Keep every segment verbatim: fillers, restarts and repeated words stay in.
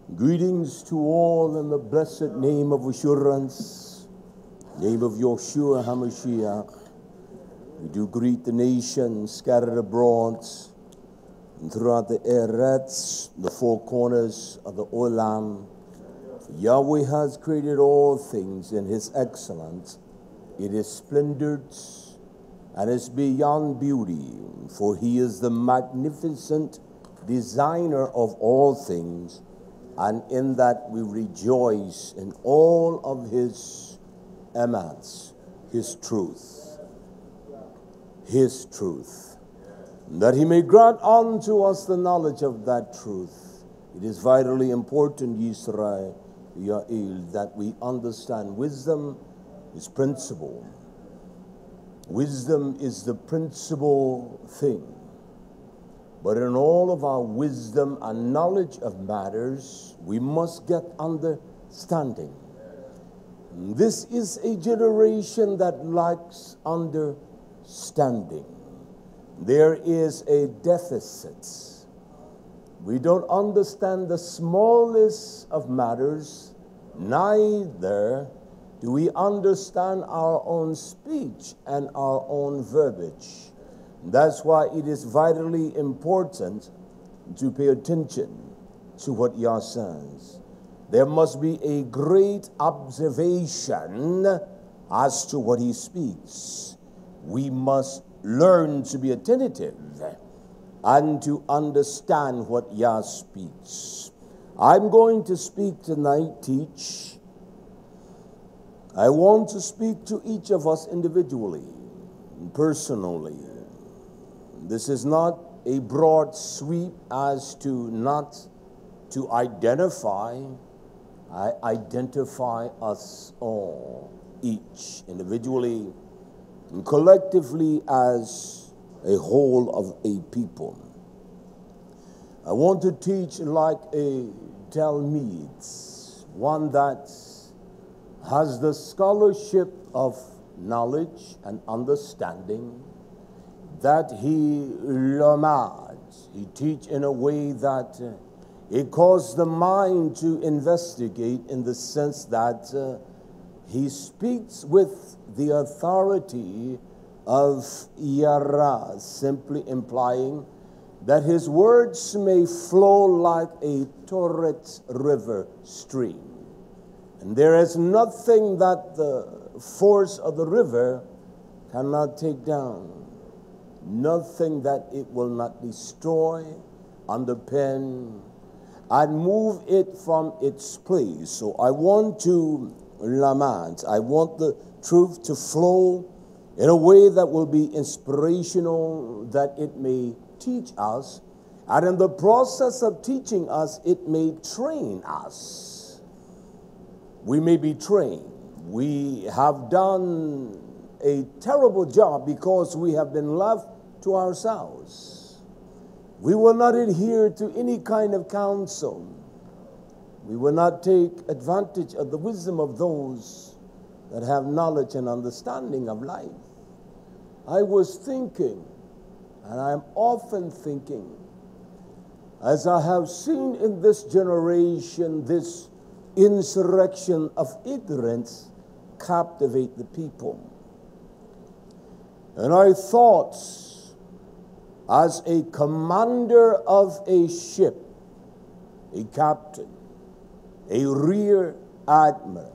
Greetings to all in the blessed name of assurance, name of Yeshua HaMashiach. We do greet the nations scattered abroad and throughout the Eretz, the four corners of the Olam. Yahweh has created all things in His excellence. It is splendid and is beyond beauty, for He is the magnificent designer of all things, and in that we rejoice in all of His emanations, His truth, His truth, that He may grant unto us the knowledge of that truth. It is vitally important, Yisrael, Yael, that we understand wisdom is principle. Wisdom is the principal thing. But in all of our wisdom and knowledge of matters, we must get understanding. This is a generation that lacks understanding. There is a deficit. We don't understand the smallest of matters, neither do we understand our own speech and our own verbiage. That's why it is vitally important to pay attention to what Yah says. There must be a great observation as to what He speaks. We must learn to be attentive and to understand what Yah speaks. I'm going to speak tonight, teach. I want to speak to each of us individually, personally. This is not a broad sweep as to not to identify. I identify us all, each individually and collectively as a whole of a people. I want to teach like a Talmud, one that has the scholarship of knowledge and understanding, that he lamad, he teach in a way that uh, it caused the mind to investigate, in the sense that uh, he speaks with the authority of Yara, simply implying that his words may flow like a torrent river stream. And there is nothing that the force of the river cannot take down. Nothing that it will not destroy, underpin, and move it from its place. So I want to lament. I want the truth to flow in a way that will be inspirational, that it may teach us, and in the process of teaching us, it may train us. We may be trained. We have done a terrible job because we have been left to ourselves. We will not adhere to any kind of counsel. We will not take advantage of the wisdom of those that have knowledge and understanding of life. I was thinking, and I'm often thinking, as I have seen in this generation, this insurrection of ignorance captivate the people. And I thought, as a commander of a ship, a captain, a rear admiral,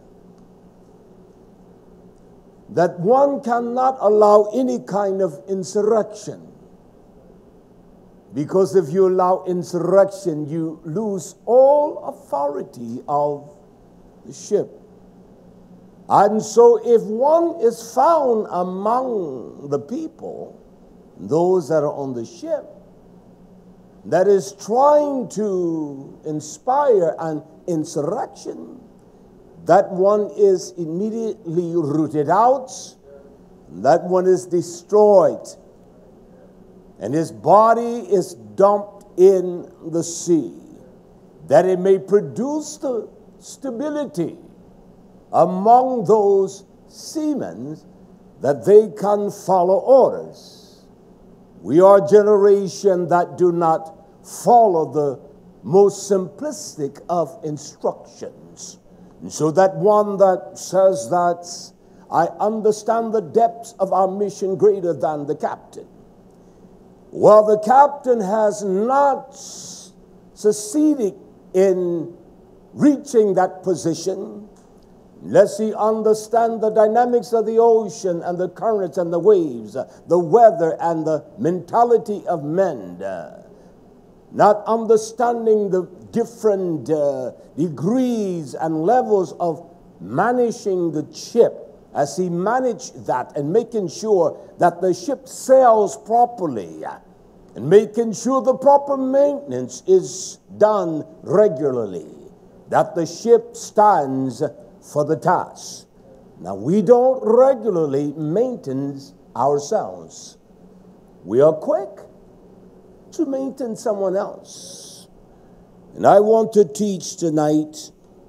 that one cannot allow any kind of insurrection. Because if you allow insurrection, you lose all authority of the ship. And so if one is found among the people, those that are on the ship, that is trying to inspire an insurrection, that one is immediately rooted out, that one is destroyed, and his body is dumped in the sea, that it may produce the stability among those seamen that they can follow orders. We are a generation that do not follow the most simplistic of instructions. And so that one that says that I understand the depths of our mission greater than the captain. Well, the captain has not succeeded in reaching that position unless he understands the dynamics of the ocean and the currents and the waves, the weather and the mentality of men. Not understanding the different uh, degrees and levels of managing the ship as he managed that and making sure that the ship sails properly and making sure the proper maintenance is done regularly, that the ship stands for the task. Now, we don't regularly maintain ourselves. We are quick to maintain someone else. And I want to teach tonight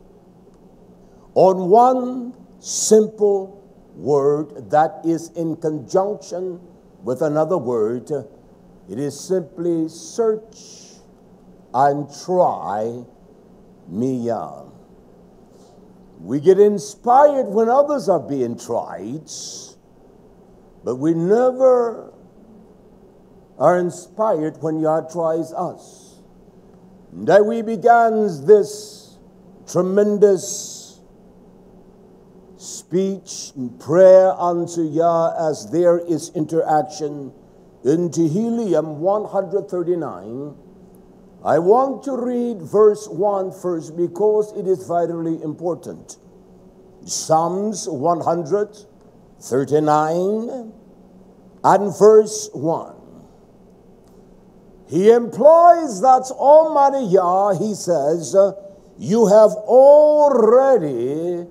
on one simple word that is in conjunction with another word. It is simply search and try me. Yah. We get inspired when others are being tried, but we never are inspired when Yah tries us. And that we began this tremendous speech and prayer unto Yah as there is interaction in Tehillim one thirty-nine. I want to read verse one first because it is vitally important. Psalms one thirty-nine and verse one. He implies that Almighty Yah, he says, you have already,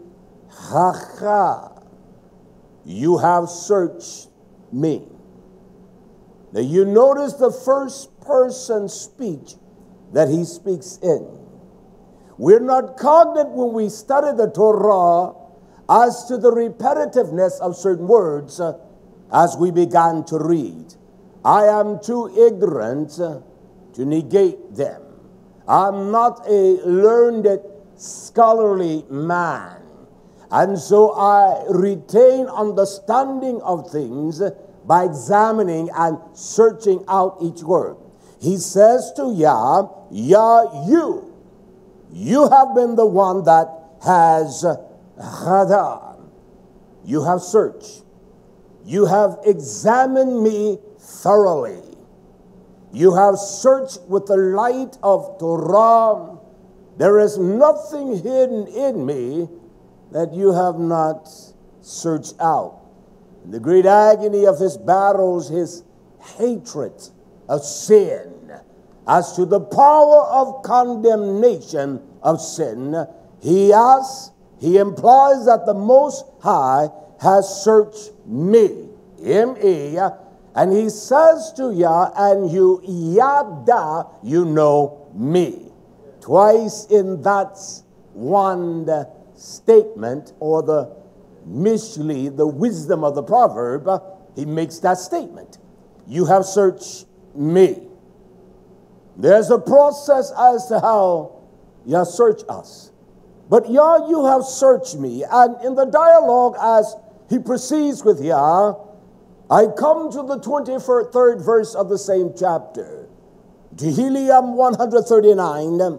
ha-ha, you have searched me. Now you notice the first person speech that he speaks in. We're not cognate when we study the Torah as to the repetitiveness of certain words uh, as we began to read. I am too ignorant uh, to negate them. I'm not a learned scholarly man. And so I retain understanding of things by examining and searching out each word. He says to Yah, Yah, you, you have been the one that has chadar. You have searched. You have examined me thoroughly. You have searched with the light of Torah. There is nothing hidden in me that you have not searched out. In the great agony of his battles, his hatred of sin, as to the power of condemnation of sin, he asks, he implies that the Most High has searched me, M E, and he says to Yah, and you yada, you know me. Twice in that one statement, or the mishli, the wisdom of the proverb, he makes that statement. You have searched me. There's a process as to how Yah search us. But Yah, you have searched me. And in the dialogue as he proceeds with Yah, I come to the twenty-third verse of the same chapter. Tehillim one thirty-nine,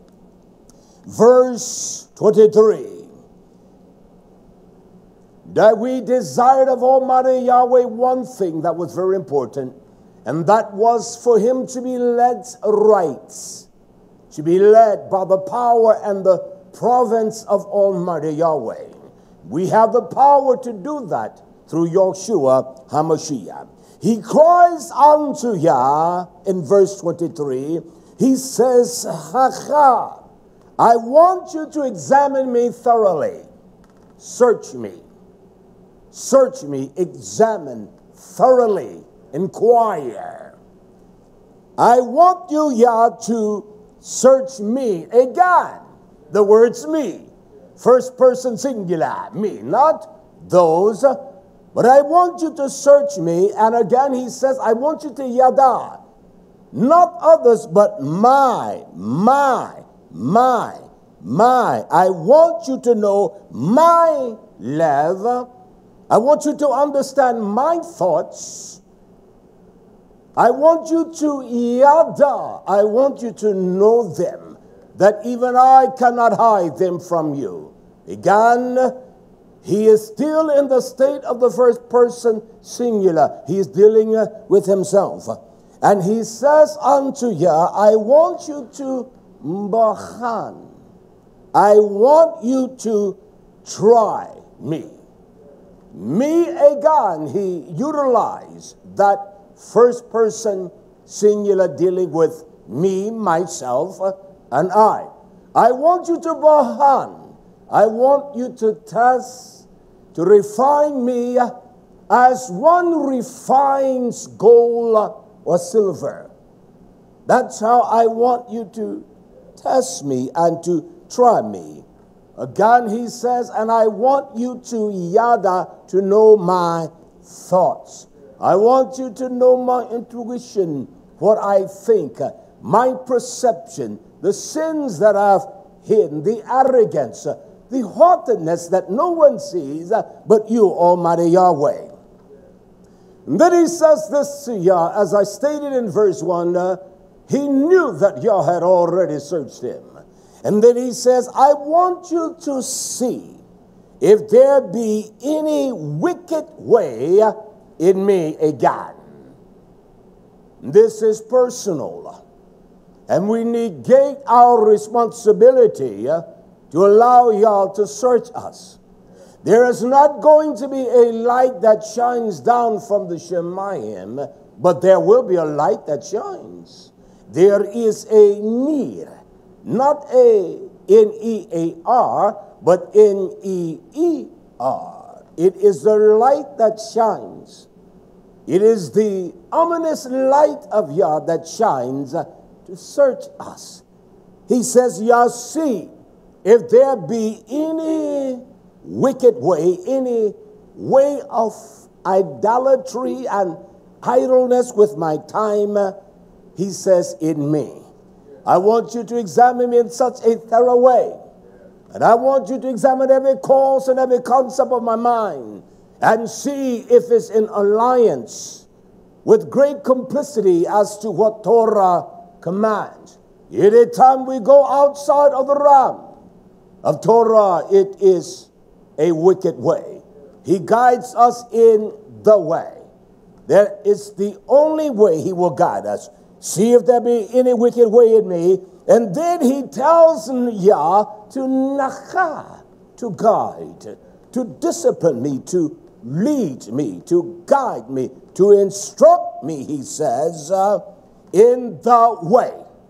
verse twenty-three. That we desired of Almighty Yahweh one thing that was very important, and that was for him to be led right, to be led by the power and the province of Almighty Yahweh. We have the power to do that through Yeshua HaMashiach. He cries unto Yah in verse twenty-three. He says, ha ha, I want you to examine me thoroughly. Search me. Search me, examine thoroughly, inquire. I want you, Yah, to search me. Again, the word's me. First person singular, me, not those. But I want you to search me. And again, he says, I want you to yada. not others, but my, my, my, my. I want you to know my love. I want you to understand my thoughts. I want you to yada. I want you to know them, that even I cannot hide them from you. Again, he is still in the state of the first person singular. He is dealing uh, with himself. And he says unto Yah, I want you to mbahan. I want you to try me. Me again, he utilized that first person singular dealing with me, myself, uh, and I. I want you to bahan. I want you to test, to refine me as one refines gold or silver. That's how I want you to test me and to try me. Again, he says, and I want you to yada, to know my thoughts. I want you to know my intuition, what I think, my perception, the sins that I've hidden, the arrogance, the haughtiness that no one sees but you, Almighty Yahweh. And then he says this to Yah, as I stated in verse one, uh, he knew that Yah had already searched him. And then he says, I want you to see if there be any wicked way in me again. This is personal. And we negate our responsibility uh, to allow Yah to search us. There is not going to be a light that shines down from the Shemayim, but there will be a light that shines. There is a near, not a N E A R, but N E E R. It is the light that shines. It is the ominous light of Yah that shines to search us. He says, Yah, see if there be any wicked way, any way of idolatry and idleness with my time, he says, in me. I want you to examine me in such a thorough way. And I want you to examine every cause and every concept of my mind and see if it's in alliance with great complicity as to what Torah commands. Any time we go outside of the realm of Torah, it is a wicked way. He guides us in the way. That is the only way he will guide us. See if there be any wicked way in me. And then he tells Yah to nacha, to guide, to discipline me, to lead me, to guide me, to instruct me, he says, uh, in the way.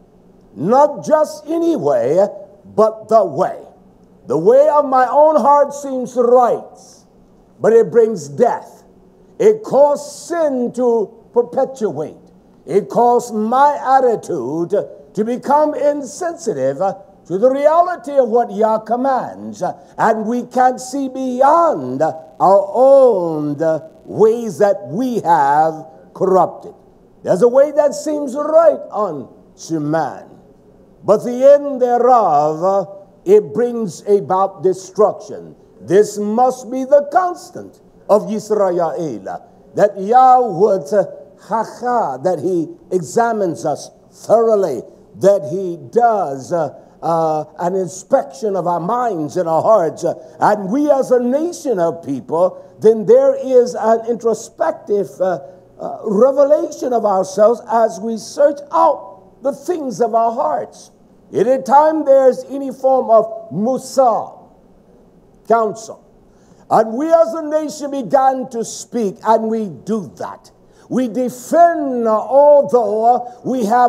Not just any way, but the way. The way of my own heart seems right, but it brings death. It caused sin to perpetuate. It caused my attitude to become insensitive to the reality of what Yah commands. And we can't see beyond our own ways that we have corrupted. There's a way that seems right unto man, but the end thereof, it brings about destruction. This must be the constant of Yisrael, that Yah would Chacha, that he examines us thoroughly, that he does uh, uh, an inspection of our minds and our hearts. Uh, and we as a nation of people, then there is an introspective uh, uh, revelation of ourselves as we search out the things of our hearts. Anytime there's any form of musar, counsel, and we as a nation began to speak, and we do that. We defend, although we have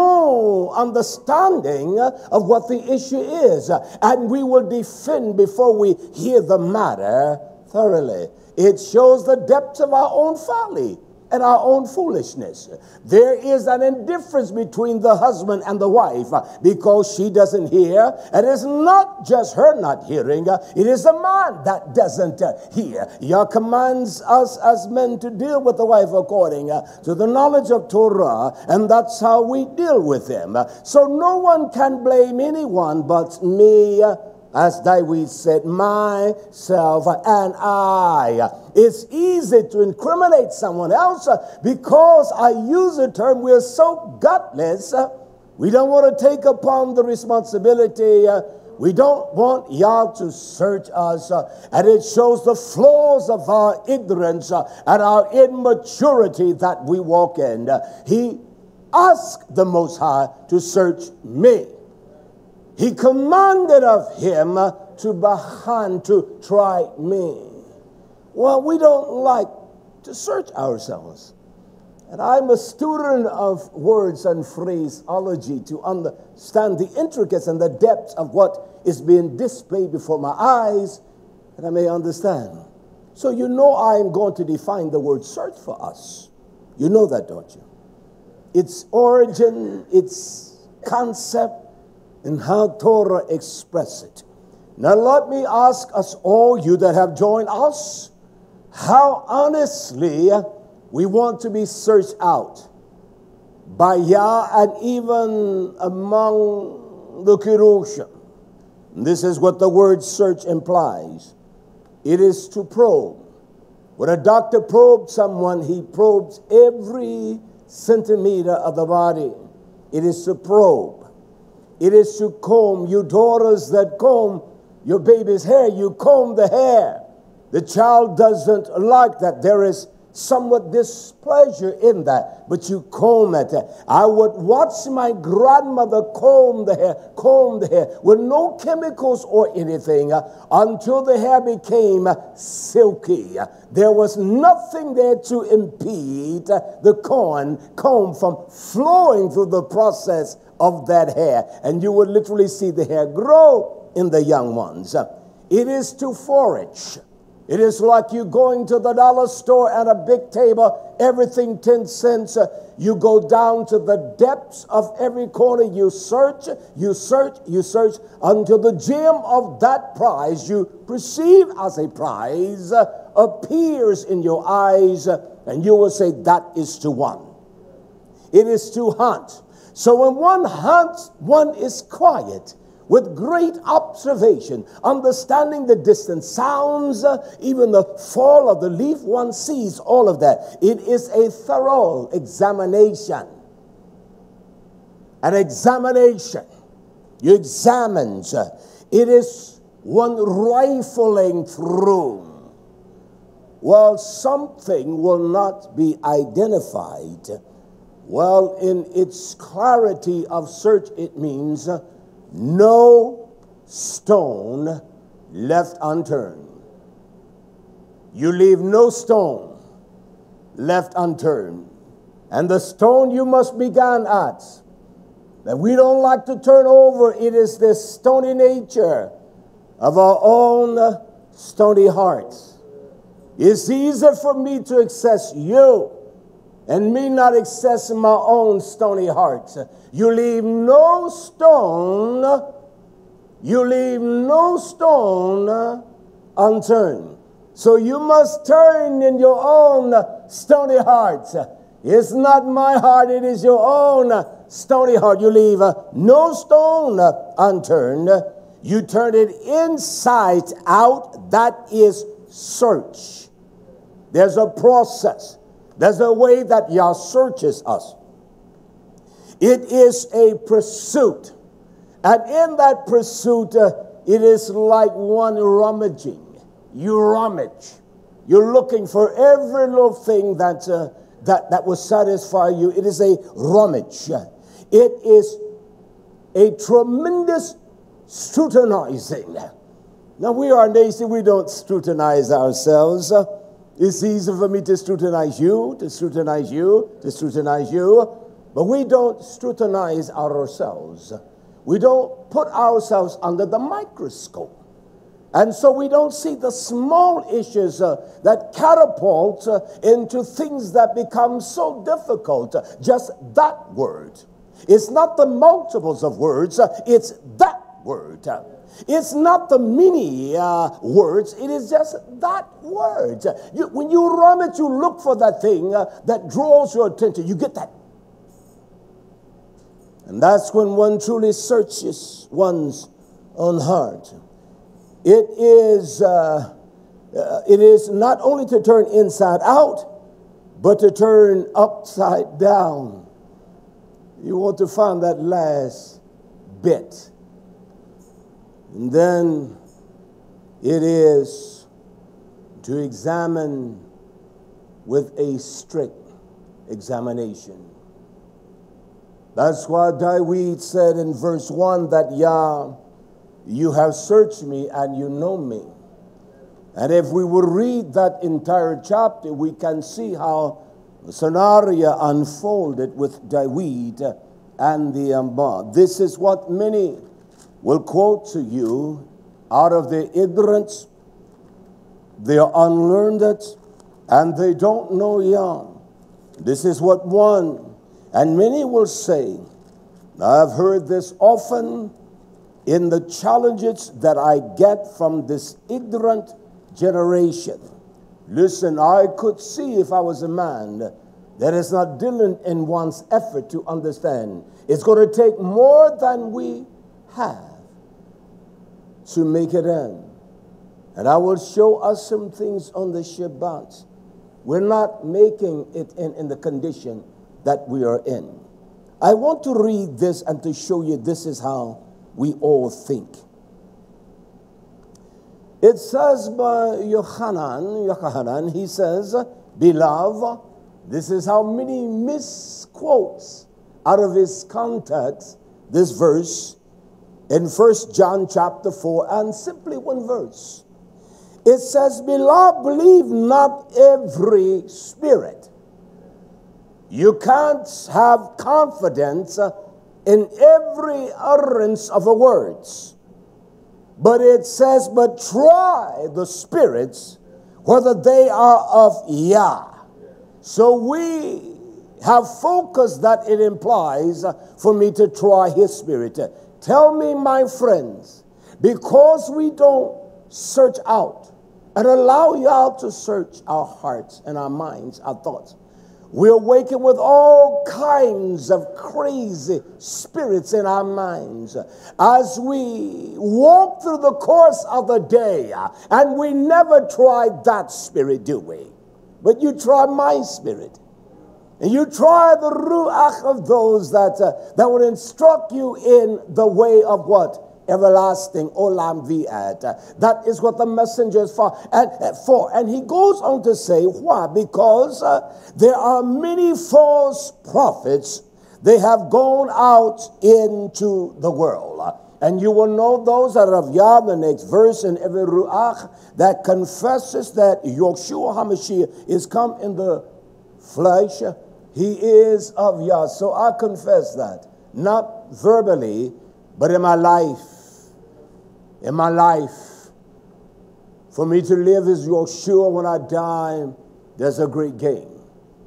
no understanding of what the issue is. And we will defend before we hear the matter thoroughly. It shows the depths of our own folly. and our own foolishness. There is an indifference between the husband and the wife uh, because she doesn't hear. And it's not just her not hearing, uh, it is the man that doesn't uh, hear. Yah commands us as men to deal with the wife according uh, to the knowledge of Torah, and that's how we deal with them. Uh, so no one can blame anyone but me, uh, as David said, myself and I. It's easy to incriminate someone else because I use the term, we're so gutless. We don't want to take upon the responsibility. We don't want Yah to search us. And it shows the flaws of our ignorance and our immaturity that we walk in. He asked the Most High to search me. He commanded of him to bahan, to try me. Well, we don't like to search ourselves. And I'm a student of words and phraseology to understand the intricacies and the depths of what is being displayed before my eyes, that I may understand. So you know I'm going to define the word search for us. You know that, don't you? Its origin, its concept, and how Torah express it. Now let me ask us all, you that have joined us, how honestly we want to be searched out by Yah and even among the Kirushim. This is what the word search implies. It is to probe. When a doctor probes someone, he probes every centimeter of the body. It is to probe. It is to comb. You daughters that comb your baby's hair, you comb the hair. The child doesn't like that. There is somewhat displeasure in that, but you comb it. I would watch my grandmother comb the hair, comb the hair with no chemicals or anything uh, until the hair became uh, silky. There was nothing there to impede uh, the corn comb from flowing through the process of that hair, and you would literally see the hair grow in the young ones. It is to forage. It is like you going to the dollar store and a big table, everything ten cents. You go down to the depths of every corner. You search, you search, you search until the gem of that prize you perceive as a prize appears in your eyes, and you will say, that is to one. It is to hunt. So when one hunts, one is quiet, with great observation, understanding the distant sounds, uh, even the fall of the leaf, one sees all of that. It is a thorough examination. An examination. You examine. Uh, it is one rifling through. Well, something will not be identified. Well, in its clarity of search, it means uh, no stone left unturned. You leave no stone left unturned. And the stone you must begin at, that we don't like to turn over, it is this stony nature of our own stony hearts. It's easier for me to access you and me not accessing my own stony heart. You leave no stone, you leave no stone unturned. So you must turn in your own stony heart. It's not my heart, it is your own stony heart. You leave no stone unturned. You turn it inside out. That is search. There's a process. There's a way that Yah searches us. It is a pursuit. And in that pursuit, uh, it is like one rummaging. You rummage. You're looking for every little thing that, uh, that, that will satisfy you. It is a rummage. It is a tremendous scrutinizing. Now, we are a nation, we don't scrutinize ourselves. Uh, It's easy for me to scrutinize you, to scrutinize you, to scrutinize you, but we don't scrutinize ourselves. We don't put ourselves under the microscope. And so we don't see the small issues uh, that catapult uh, into things that become so difficult. Uh, just that word. It's not the multiples of words. Uh, it's that word. Uh, it's not the many uh, words. It is just that word. Uh, you, when you rummage, you look for that thing uh, that draws your attention. You get that. And that's when one truly searches one's own heart. It is, uh, uh, it is not only to turn inside out, but to turn upside down. You want to find that last bit. And then it is to examine with a strict examination. That's why David said in verse one that, Yah, you have searched me and you know me. And if we will read that entire chapter, we can see how the scenario unfolded with David and the Amba. This is what many will quote to you out of their ignorance. They are unlearned and they don't know Yah. This is what one, and many will say, I've heard this often in the challenges that I get from this ignorant generation. Listen, I could see if I was a man that is not diligent in one's effort to understand. It's going to take more than we have to make it in. And I will show us some things on the Shabbat. We're not making it in, in the condition that we are in. I want to read this and to show you this is how we all think. It says by Yochanan, Yochanan, he says, beloved, this is how many misquotes out of his context this verse in First John chapter four, and simply one verse. It says, beloved, believe not every spirit. You can't have confidence in every utterance of the words. But it says, but try the spirits, whether they are of Yah. So we have focused that it implies for me to try his spirit. Tell me, my friends, because we don't search out and allow Yah to search our hearts and our minds, our thoughts, we're waking with all kinds of crazy spirits in our minds as we walk through the course of the day. And we never try that spirit, do we? But you try my spirit. And you try the ruach of those that, uh, that would instruct you in the way of what? Everlasting, olam vi'at. That is what the messenger is for. And, uh, for. and he goes on to say, why? Because uh, there are many false prophets. They have gone out into the world. And you will know those that are of Yah, the next verse, in every ruach that confesses that Yeshua HaMashiach is come in the flesh. He is of Yah. So I confess that, not verbally, but in my life. In my life, for me to live is Yeshua. When I die, there's a great gain.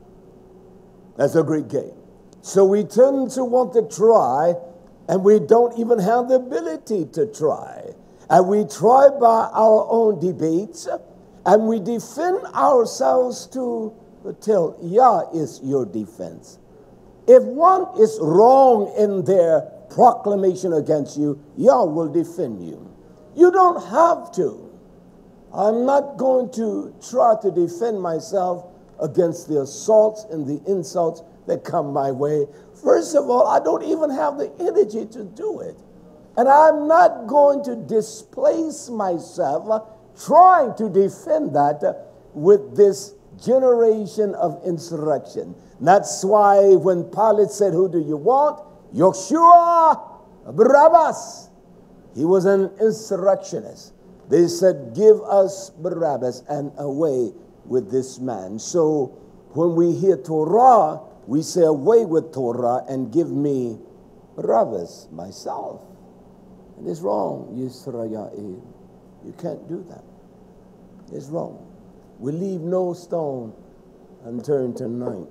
That's a great gain. So we tend to want to try, and we don't even have the ability to try. And we try by our own debates, and we defend ourselves to the till. Yah is your defense. If one is wrong in their proclamation against you, Yah will defend you. You don't have to. I'm not going to try to defend myself against the assaults and the insults that come my way. First of all, I don't even have the energy to do it. And I'm not going to displace myself trying to defend that with this generation of insurrection. That's why when Pilate said, who do you want? Yeshua Barabbas. He was an insurrectionist. They said, give us Barabbas and away with this man. So when we hear Torah, we say away with Torah and give me Barabbas, myself. And it's wrong, Yisrael. You can't do that. It's wrong. We leave no stone unturned tonight.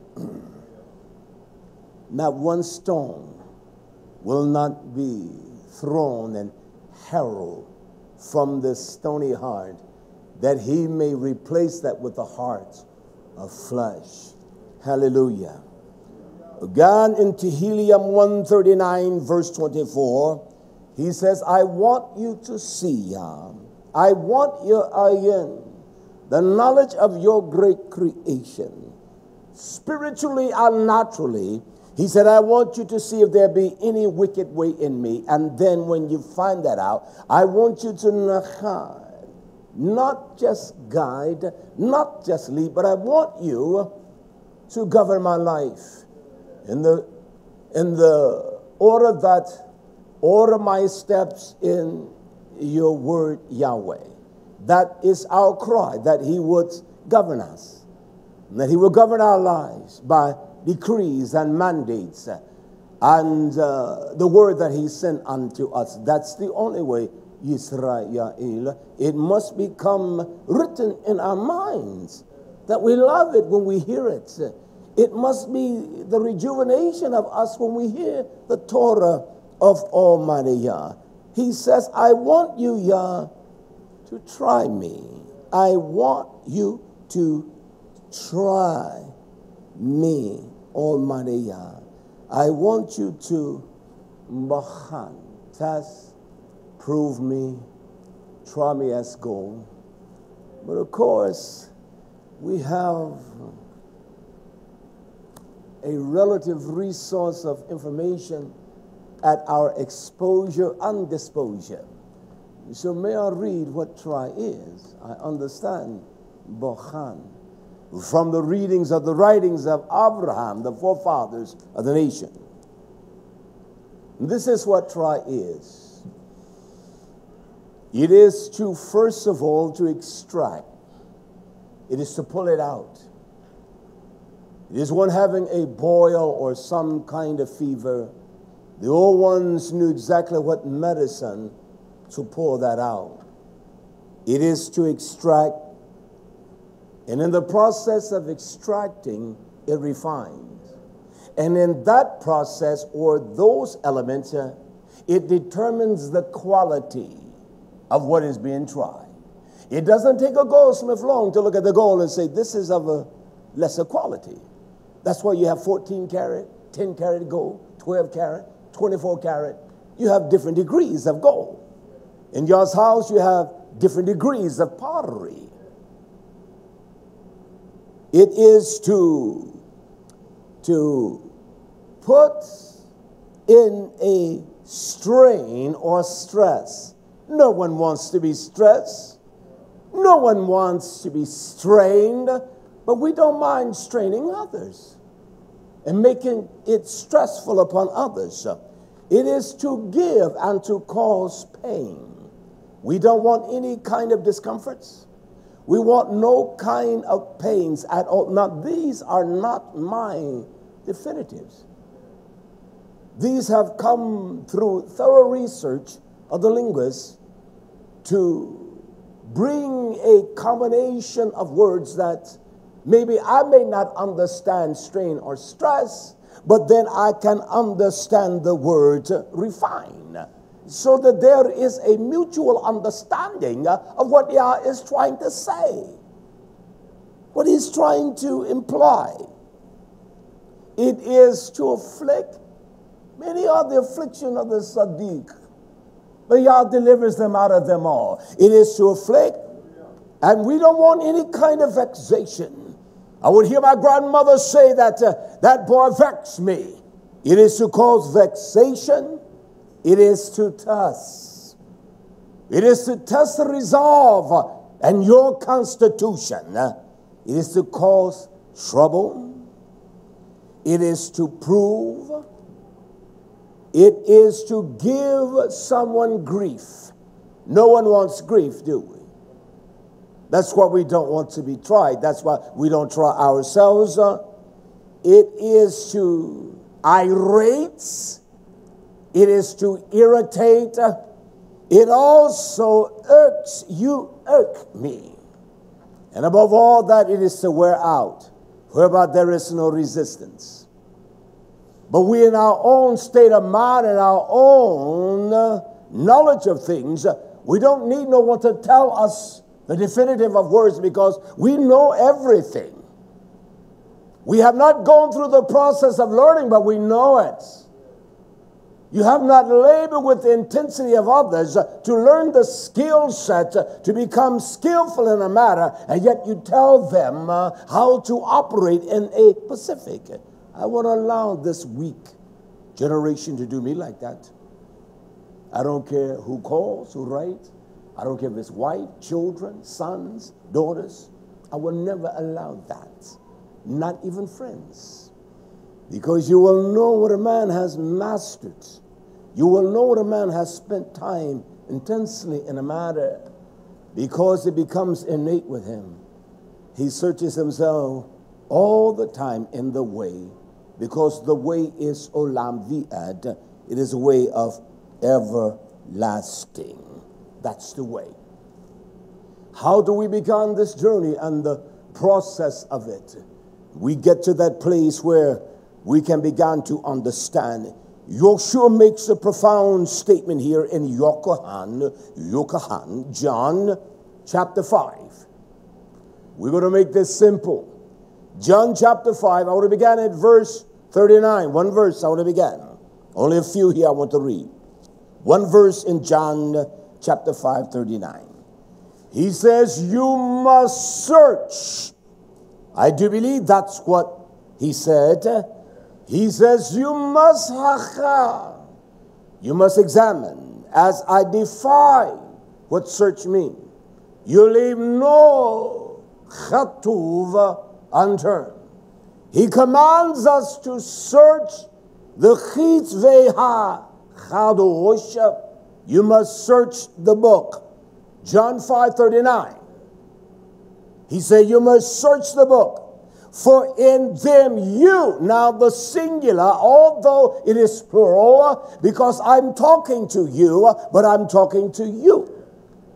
Not one stone will not be thrown and hurled from the stony heart, that he may replace that with a heart of flesh. Hallelujah. Again in Tehillim one thirty-nine verse twenty-four, he says, I want you to see, I want your ayin, the knowledge of your great creation, spiritually and naturally. He said, I want you to see if there be any wicked way in me. And then when you find that out, I want you to nachad, not just guide, not just lead, but I want you to govern my life in the, in the order that, order my steps in your word, Yahweh. That is our cry, that he would govern us, that he will govern our lives by decrees and mandates and uh, the word that he sent unto us. That's the only way, Yisrael. It must become written in our minds that we love it when we hear it. It must be the rejuvenation of us when we hear the Torah of Almighty Yah. He says, I want you, Yah, to try me. I want you to try me, Almighty Yah. I want you to bahan, test, prove me, try me as gold. But of course, we have a relative resource of information at our exposure and disposure. So may I read what try is? I understand bahan from the readings of the writings of Abraham, the forefathers of the nation. This is what try is. It is to, first of all, to extract. It is to pull it out. It is one having a boil or some kind of fever. The old ones knew exactly what medicine to pull that out. It is to extract. And in the process of extracting, it refines. And in that process, or those elements, uh, it determines the quality of what is being tried. It doesn't take a goldsmith long to look at the gold and say, this is of a lesser quality. That's why you have fourteen karat, ten karat gold, twelve karat, twenty-four karat. You have different degrees of gold. In God's house, you have different degrees of pottery. It is to, to put in a strain or stress. No one wants to be stressed. No one wants to be strained, but we don't mind straining others and making it stressful upon others. It is to give and to cause pain. We don't want any kind of discomforts. We want no kind of pains at all. Now, these are not my definitives. These have come through thorough research of the linguists to bring a combination of words that maybe I may not understand strain or stress, but then I can understand the word refine, so that there is a mutual understanding of what Yah is trying to say, what he's trying to imply. It is to afflict. Many are the affliction of the Sadiq, but Yah delivers them out of them all. It is to afflict, and we don't want any kind of vexation. I would hear my grandmother say that uh, that boy vexed me. It is to cause vexation. It is to test. It is to test the resolve and your constitution. It is to cause trouble. It is to prove. It is to give someone grief. No one wants grief, do we? That's why we don't want to be tried. That's why we don't try ourselves. It is to irate. It is to irritate. it also irks, you irk me. And above all that, it is to wear out, whereby there is no resistance. But we in our own state of mind and our own uh, knowledge of things, uh, we don't need no one to tell us the definitive of words because we know everything. We have not gone through the process of learning, but we know it. You have not labored with the intensity of others uh, to learn the skill set, uh, to become skillful in a matter, and yet you tell them uh, how to operate in a Pacific. I won't allow this weak generation to do me like that. I don't care who calls, who writes. I don't care if it's wife, children, sons, daughters. I will never allow that. Not even friends. Because you will know what a man has mastered. You will know what a man has spent time intensely in a matter because it becomes innate with him. He searches himself all the time in the way because the way is olam vi'ad. It is a way of everlasting. That's the way. How do we begin this journey and the process of it? We get to that place where we can begin to understand. Yoshua makes a profound statement here in Yochanan, Yochanan, John chapter five. We're going to make this simple. John chapter five, I want to begin at verse thirty-nine. One verse I want to begin. Only a few here I want to read. One verse in John chapter five, thirty-nine. He says, you must search. I do believe that's what he said. He says, you must hacha. You must examine. As I define what search means. You leave no chatuv unturned. He commands us to search the chitzvei ha-chadosh. You must search the book. John five thirty-nine. He said, you must search the book. For in them you, now the singular, although it is plural, because I'm talking to you, but I'm talking to you.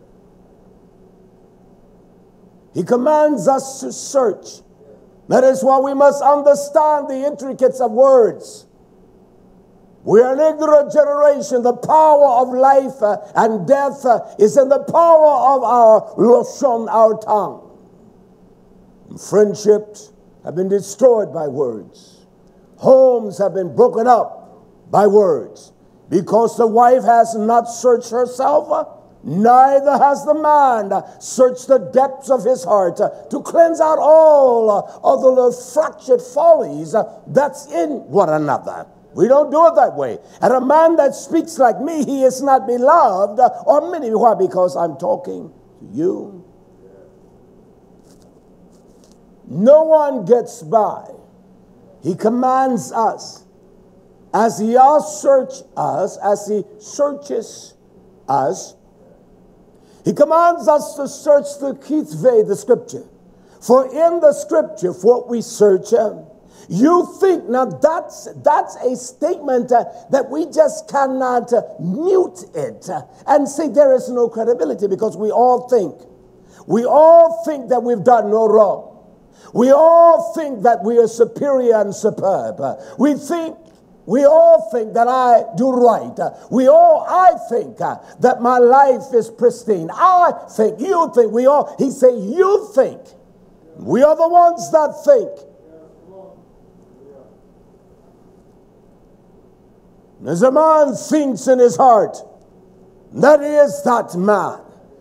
He commands us to search. That is why we must understand the intricacies of words. We are an ignorant generation. The power of life uh, and death uh, is in the power of our loshon, our tongue. And friendships have been destroyed by words. Homes have been broken up by words. Because the wife has not searched herself, uh, neither has the man uh, searched the depths of his heart uh, to cleanse out all uh, of the little fractured follies uh, that's in one another. We don't do it that way. And a man that speaks like me, he is not beloved, uh, or many. Why? Because I'm talking to you. No one gets by. He commands us. As he has searched us, as he searches us, he commands us to search the kitzveh, the scripture. For in the scripture, for what we search, uh, you think, now that's, that's a statement uh, that we just cannot uh, mute it uh, and say there is no credibility, because we all think. We all think that we've done no wrong. We all think that we are superior and superb. Uh, we think, we all think that I do right. Uh, we all, I think uh, that my life is pristine. I think, you think, we all, he said, you think. We are the ones that think. As a man thinks in his heart, that is that man.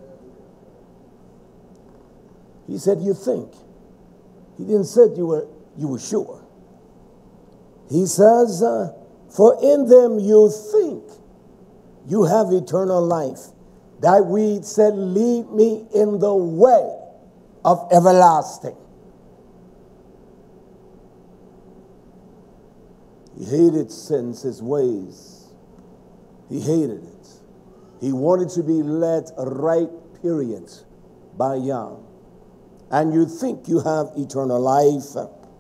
He said, you think. He didn't say you were, you were sure. He says, uh, for in them you think you have eternal life. That we said, lead me in the way of everlasting. He hated sin's his ways. He hated it. He wanted to be led right, period, by Yah. And you think you have eternal life.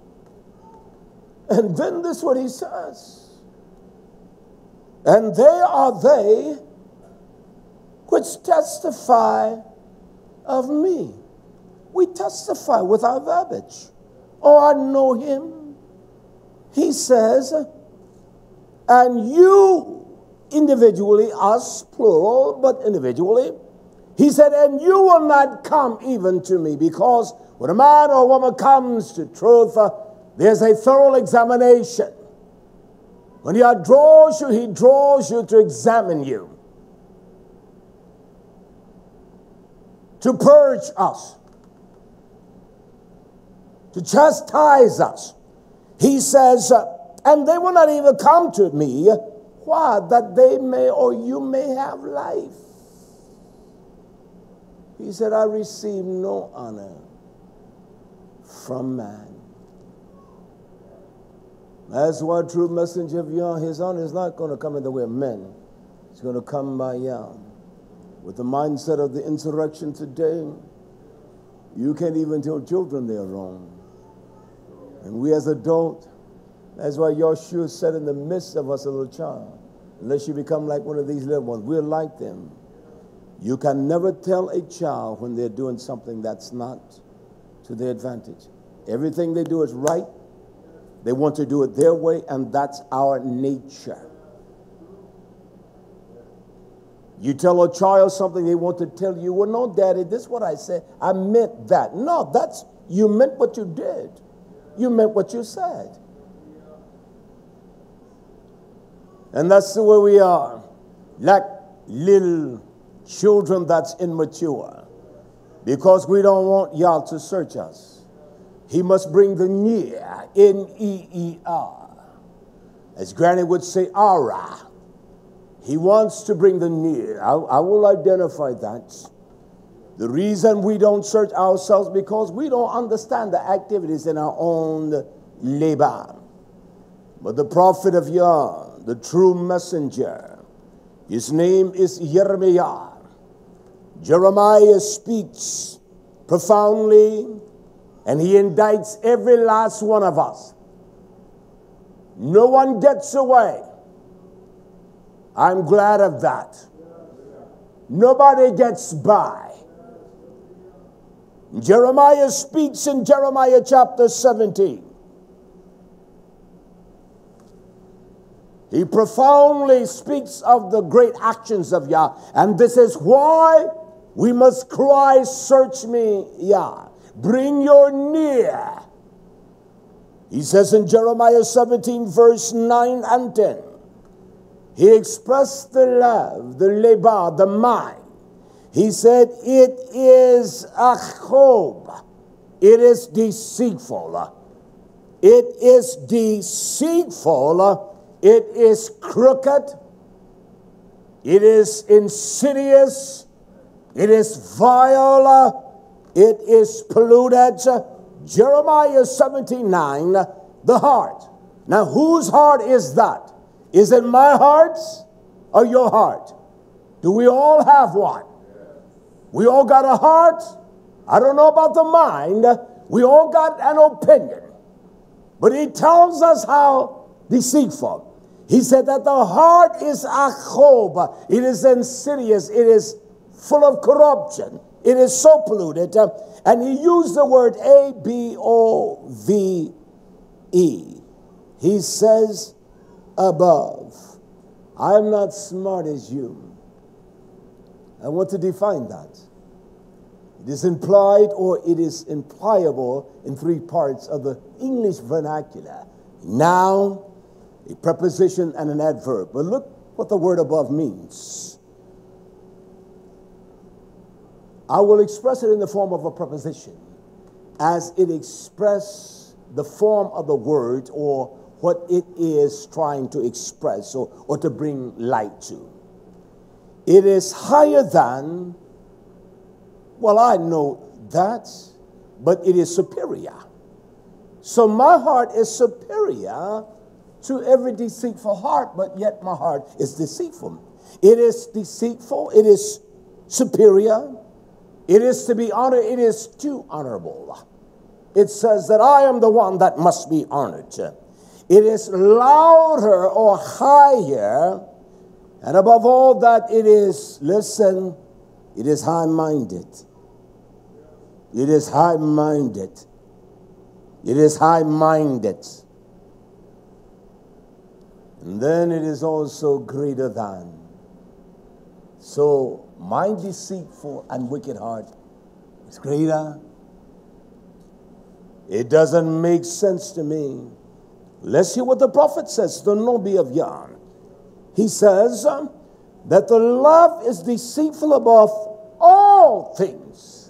And then this is what he says. And they are they which testify of me. We testify with our verbiage. Oh, I know him. He says, and you individually, us, plural, but individually, he said, and you will not come even to me, because when a man or a woman comes to truth, uh, there's a thorough examination. When he draws you, he draws you to examine you, to purge us, to chastise us. He says, uh, and they will not even come to me. Why? That they may or you may have life. He said, I receive no honor from man. That's why true messenger of Yah, his honor is not going to come in the way of men. It's going to come by Yah. With the mindset of the insurrection today, you can't even tell children they're wrong. And we as adults, that's why Yahshua said in the midst of us a little child, unless you become like one of these little ones, we're like them. You can never tell a child when they're doing something that's not to their advantage. Everything they do is right. They want to do it their way, and that's our nature. You tell a child something, they want to tell you, well, no, Daddy, this is what I said. I meant that. No, that's, you meant what you did. You meant what you said. And that's the way we are. Like little children that's immature. Because we don't want Yah to search us. He must bring the near, N E E R. As Granny would say, Ara. He wants to bring the near. I, I will identify that. The reason we don't search ourselves because we don't understand the activities in our own labor. But the prophet of Yah, the true messenger, his name is Jeremiah. Jeremiah speaks profoundly, and he indicts every last one of us. No one gets away. I'm glad of that. Nobody gets by. Jeremiah speaks in Jeremiah chapter seventeen. He profoundly speaks of the great actions of Yah. And this is why we must cry, search me, Yah. Bring your near. He says in Jeremiah seventeen, verse nine and ten, he expressed the love, the leba, the mind. He said, it is achob. It is deceitful. It is deceitful. It is crooked. It is insidious. It is vile. It is polluted. Jeremiah seventeen nine, the heart. Now, whose heart is that? Is it my heart or your heart? Do we all have one? We all got a heart. I don't know about the mind. We all got an opinion. But he tells us how deceitful. He said that the heart is achob. It is insidious. It is full of corruption. It is so polluted. And he used the word A B O V E. He says, above. I am not smart as you. I want to define that. It is implied or it is impliable in three parts of the English vernacular. Noun, a preposition, and an adverb. But look what the word above means. I will express it in the form of a preposition as it expresses the form of the word or what it is trying to express or, or to bring light to. It is higher than, well, I know that, but it is superior. So my heart is superior to every deceitful heart, but yet my heart is deceitful. It is deceitful. It is superior. It is to be honored. It is too honorable. It says that I am the one that must be honored. It is louder or higher. And above all that, it is, listen, It is high-minded. It is high-minded. It is high-minded. And then it is also greater than. So my deceitful and wicked heart is greater. It doesn't make sense to me. Let's hear what the prophet says, the Nabi of Yah. He says um, that the love is deceitful above all things.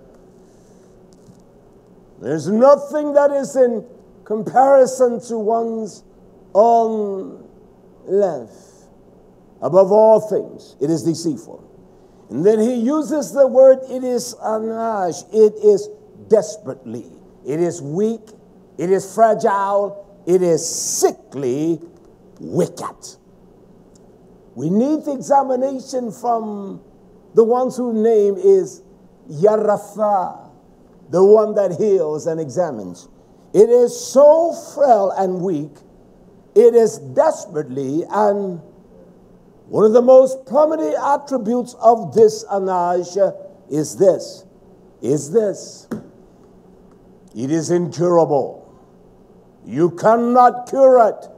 There's nothing that is in comparison to one's own love. Above all things, it is deceitful. And then he uses the word, it is anash, it is desperately, it is weak, it is fragile, it is sickly wicked. We need the examination from the ones whose name is Yarafa, the one that heals and examines. It is so frail and weak, it is desperately, and one of the most prominent attributes of this anaj is this, is this. It is incurable. You cannot cure it.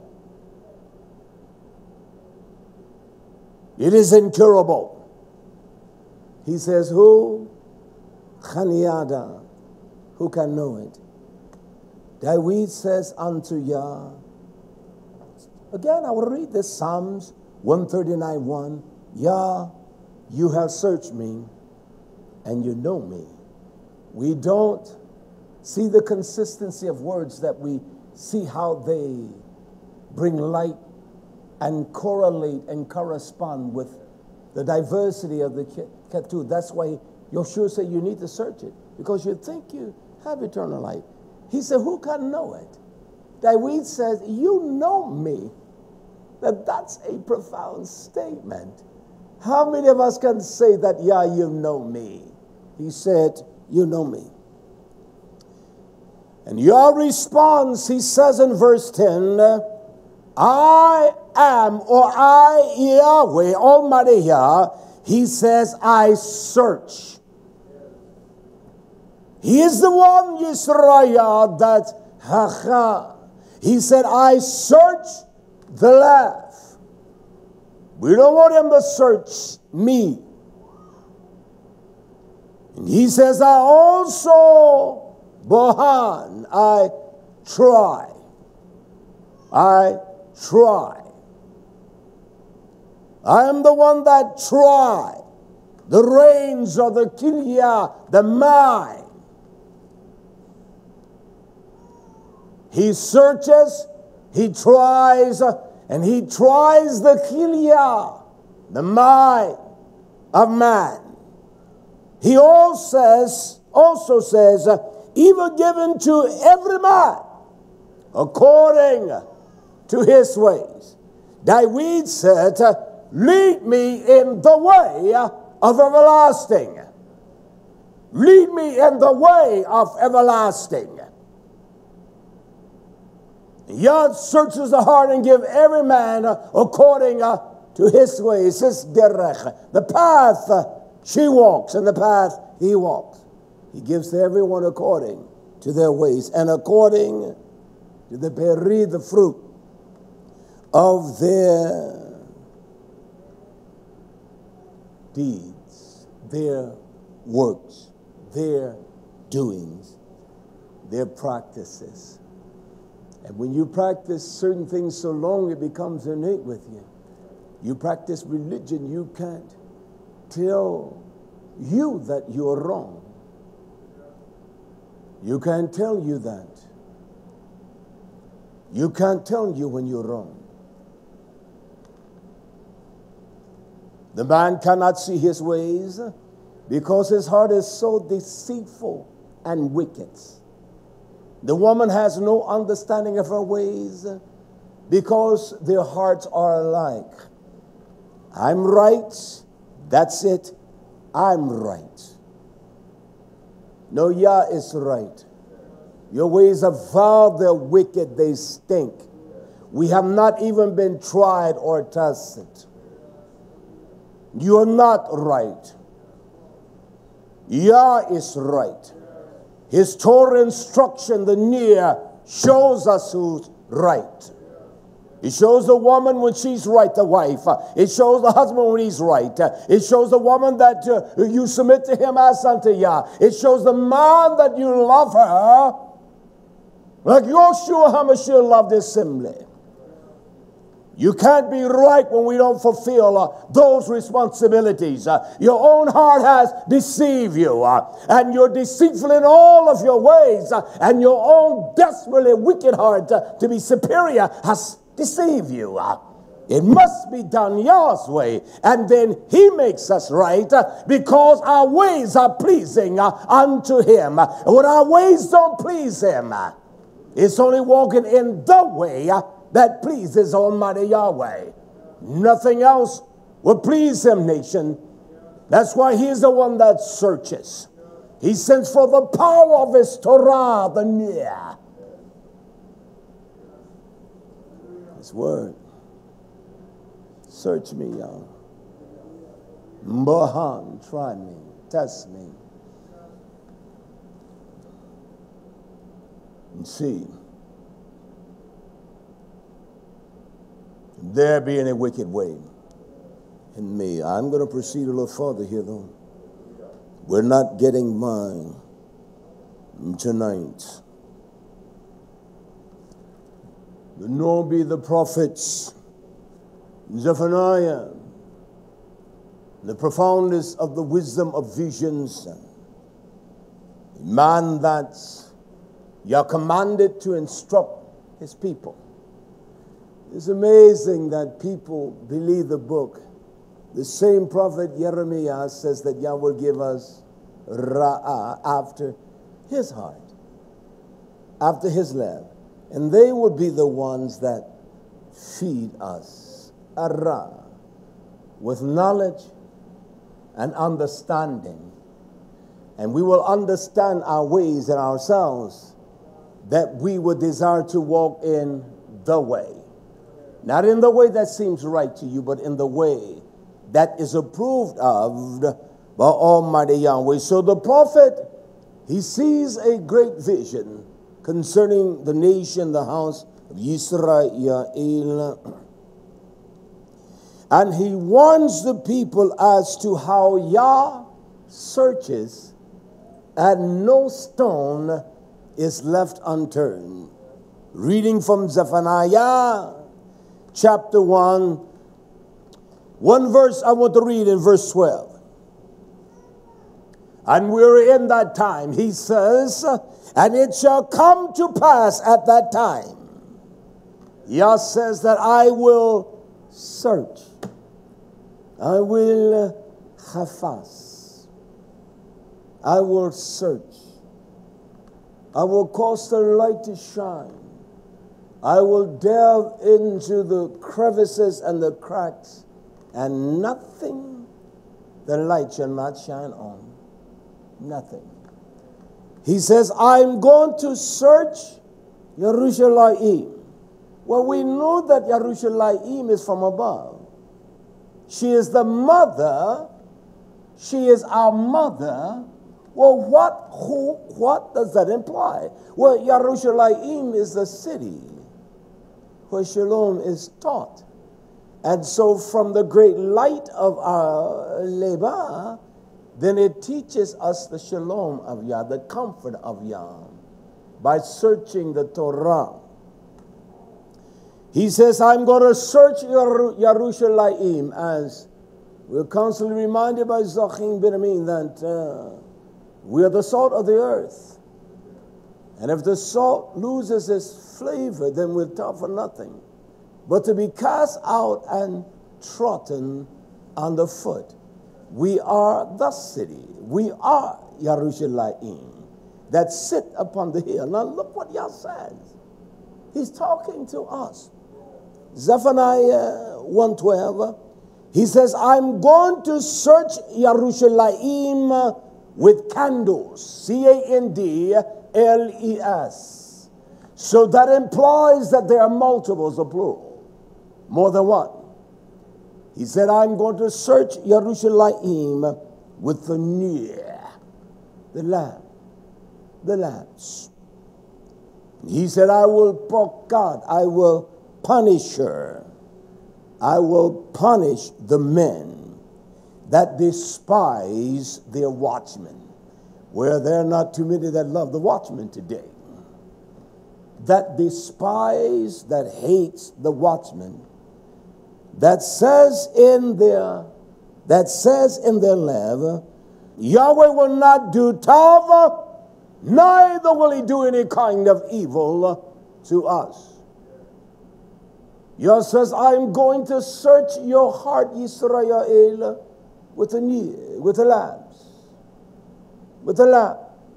It is incurable. He says, who? Khaniada. Who can know it? David says unto Yah. Again, I will read this, Psalms one thirty-nine one. Yah, you have searched me, and you know me. We don't see the consistency of words, that we see how they bring light and correlate and correspond with the diversity of the Ketub. That's why Yeshua said you need to search it, because you think you have eternal life. He said, who can know it? David says, you know me. That that's a profound statement. How many of us can say that, yeah, you know me? He said, you know me. And your response, he says in verse ten, I am, or I, Yahweh, Almighty Yah, he says, I search. He is the one, Yisrael, that hacha. He said, I search the left. We don't want him to search me. And he says, I also, Bohan, I try. I try. I am the one that try. The reins of the Kilya, the mind. He searches, he tries, and he tries the Kilya, the mind of man. He also says, also says, even given to every man according to his ways. David said, lead me in the way of everlasting. Lead me in the way of everlasting. Yah searches the heart and give every man according to his ways, his derech, the path she walks and the path he walks. He gives to everyone according to their ways and according to the beri, the fruit of their deeds, their works, their doings, their practices. And when you practice certain things so long, it becomes innate with you. You practice religion, you can't tell you that you're wrong. You can't tell you that. You can't tell you when you're wrong. The man cannot see his ways because his heart is so deceitful and wicked. The woman has no understanding of her ways because their hearts are alike. I'm right, that's it, I'm right. No, Yah is right. Your ways are foul, they're wicked, they stink. We have not even been tried or tested. You are not right. Yah is right. His Torah instruction, the near, shows us who's right. It shows the woman when she's right, the wife. It shows the husband when he's right. It shows the woman that uh, you submit to him as unto Yah. It shows the man that you love her like Yeshua HaMashiach loved his assembly. You can't be right when we don't fulfill uh, those responsibilities. Uh, your own heart has deceived you, uh, and you're deceitful in all of your ways, uh, and your own desperately wicked heart uh, to be superior has deceived you. Uh, it must be done Yah's way, and then he makes us right uh, because our ways are pleasing uh, unto him. Uh, when our ways don't please him, uh, it's only walking in the way uh, that pleases Almighty Yahweh. Nothing else will please him, nation. That's why he is the one that searches. He sends for the power of his Torah, the near. His word. Search me, Yah. Mbahan, try me, test me. And see. There be any wicked way in me. I'm going to proceed a little further here, though. We're not getting mine tonight. Nor be the prophets, Zephaniah, the profoundness of the wisdom of visions, a man that Yah commanded to instruct his people. It's amazing that people believe the book. The same prophet Jeremiah says that Yah will give us Ra'ah after his heart, after his love. And they will be the ones that feed us Arah with knowledge and understanding. And we will understand our ways and ourselves, that we would desire to walk in the way. Not in the way that seems right to you, but in the way that is approved of by Almighty Yahweh. So the prophet, he sees a great vision concerning the nation, the house of Yisrael. And he warns the people as to how Yah searches and no stone is left unturned. Reading from Zephaniah chapter one, one verse I want to read in verse twelve. And we're in that time, he says, and it shall come to pass at that time, Yah says, that I will search, I will chafas, I will search, I will cause the light to shine, I will delve into the crevices and the cracks, and nothing the light shall not shine on. Nothing. He says, I'm going to search Yerushalayim. Well, we know that Yerushalayim is from above. She is the mother. She is our mother. Well, what, who, what does that imply? Well, Yerushalayim is the city where Shalom is taught. And so from the great light of our labor, then it teaches us the Shalom of Yah, the comfort of Yah, by searching the Torah. He says, I'm going to search Yerushalayim, as we're constantly reminded by Zachim Ben Amin that uh, we are the salt of the earth. And if the salt loses its flavor, then we're tough for nothing, but to be cast out and trodden underfoot. We are the city. We are Yerushalayim that sit upon the hill. Now look what Yah says. He's talking to us. Zephaniah one twelve. He says, I'm going to search Yerushalayim with candles. C A N D L E S. So that implies that there are multiples of plural. More than one. He said, I'm going to search Yerushalayim with the near. the lamb, the lambs. He said, I will, God, I will punish her. I will punish the men that despise their watchmen. Where there are not too many that love the watchman today. That despise, that hates the watchman. That says in their, that says in their love, Yahweh will not do tava, neither will he do any kind of evil to us. Yah says, I am going to search your heart, Yisrael, with a near, with the lambs, with the lamb.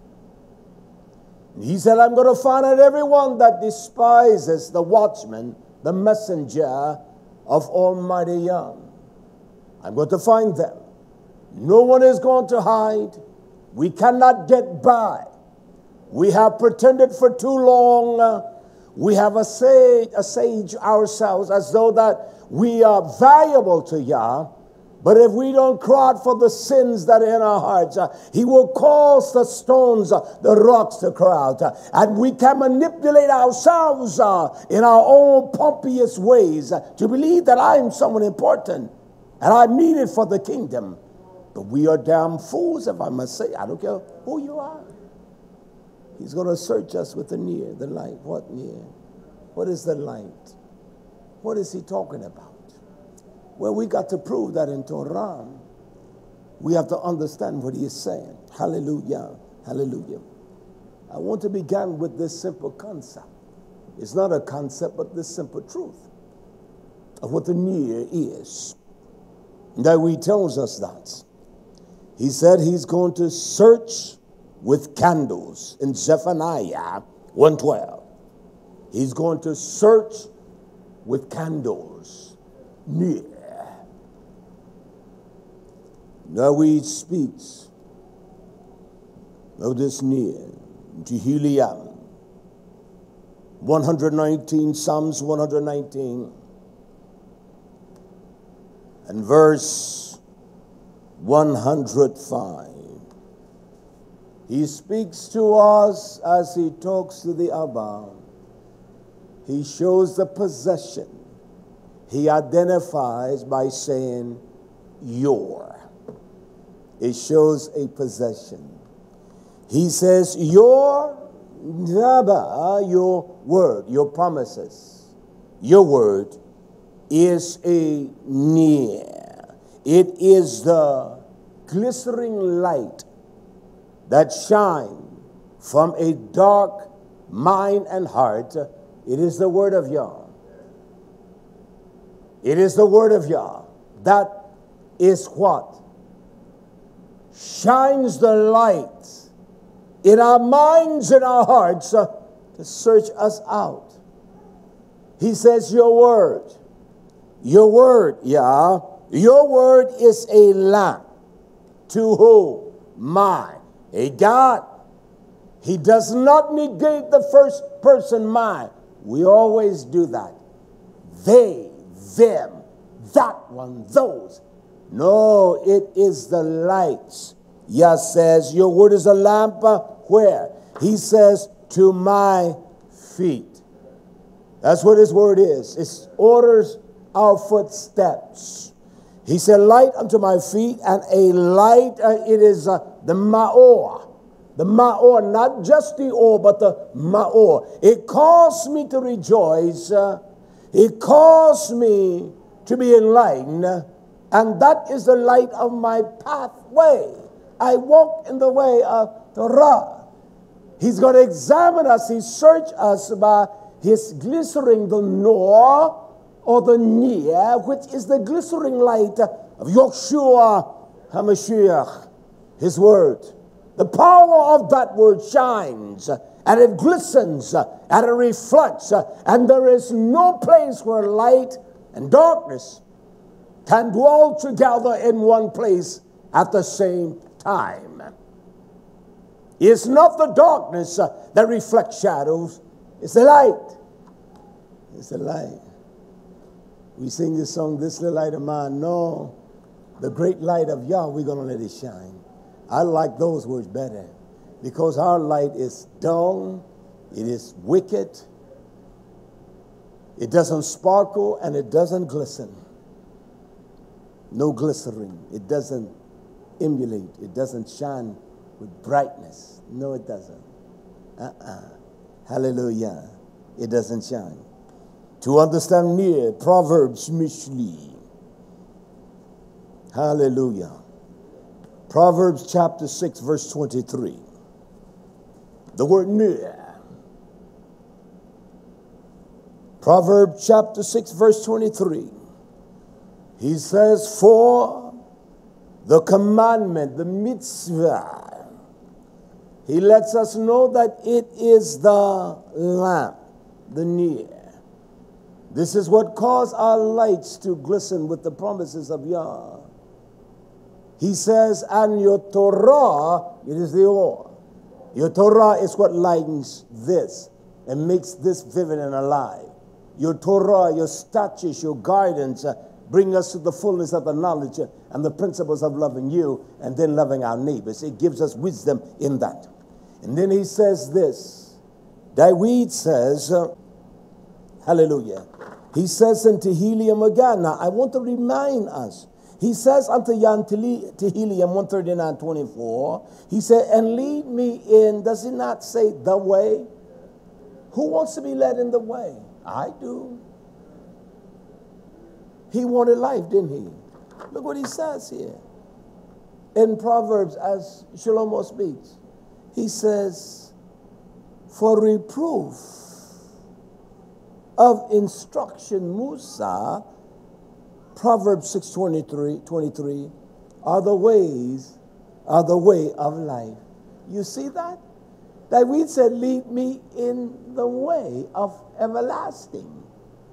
He said, I'm going to find out everyone that despises the watchman, the messenger of Almighty Yah. I'm going to find them. No one is going to hide. We cannot get by. We have pretended for too long. Uh, we have assayed, assayed ourselves as though that we are valuable to Yah. But if we don't cry out for the sins that are in our hearts, uh, he will cause the stones, uh, the rocks to cry out. Uh, and we can manipulate ourselves uh, in our own pompous ways uh, to believe that I am someone important and I'm needed for the kingdom. But we are damn fools, if I must say. I don't care who you are. He's going to search us with the near, the light. What near? What is the light? What is he talking about? Well, we got to prove that in Torah. We have to understand what he is saying. Hallelujah. Hallelujah. I want to begin with this simple concept. It's not a concept, but this simple truth of what the near is. That he tells us that. He said he's going to search with candles in Zephaniah one twelve. He's going to search with candles near. Now he speaks of this near. Tehillim one nineteen, Psalms one nineteen, and verse one hundred five. He speaks to us as he talks to the Abba. He shows the possession. He identifies by saying, your. It shows a possession. He says, your, your word, your promises, your word is a near. It is the glittering light that shine from a dark mind and heart. It is the word of Yah. It is the word of Yah. That is what shines the light in our minds and our hearts uh, to search us out. He says, your word, your word, Yah, your word is a lamp to who? Mine. A God. He does not negate the first person mine. We always do that. They, them, that one, those. No, it is the lights. Yah says, your word is a lamp. Uh, where? He says, to my feet. That's what his word is. It orders our footsteps. He said, light unto my feet, and a light, uh, it is uh, the ma'or. The ma'or, not just the or, but the ma'or. It caused me to rejoice. Uh, it caused me to be enlightened. And that is the light of my pathway. I walk in the way of Torah. He's going to examine us. He search us by his glistering, the nor, or the near, which is the glistering light of Yeshua HaMashiach, his word. The power of that word shines, and it glistens, and it reflects, and there is no place where light and darkness can dwell together in one place at the same time. It's not the darkness that reflects shadows, it's the light. It's the light. We sing this song, this little light of mine. No, the great light of Yah, we're going to let it shine. I like those words better. Because our light is dull, it is wicked, it doesn't sparkle, and it doesn't glisten. No glycerin. It doesn't emulate. It doesn't shine with brightness. No, it doesn't. Uh-uh. Hallelujah. It doesn't shine. To understand near, Proverbs Mishli. Hallelujah. Proverbs chapter six, verse twenty-three. The word near. Proverbs chapter six, verse twenty-three. He says, for the commandment, the mitzvah, he lets us know that it is the lamp, the near. This is what caused our lights to glisten with the promises of Yah. He says, and your Torah, it is the or. Your Torah is what lightens this and makes this vivid and alive. Your Torah, your statutes, your guidance, uh, bring us to the fullness of the knowledge uh, and the principles of loving you and then loving our neighbors. It gives us wisdom in that. And then he says this. David says, uh, hallelujah. He says in Tehillim again. Now, I want to remind us. He says unto Yan Tehillim one thirty-nine twenty-four, he said, and lead me in, does he not say the way? Who wants to be led in the way? I do. He wanted life, didn't he? Look what he says here. In Proverbs, as Shlomo speaks, he says, for reproof of instruction, Musa, Proverbs six twenty-three, twenty-three, are the ways, are the way of life. You see that? David said, lead me in the way of everlasting.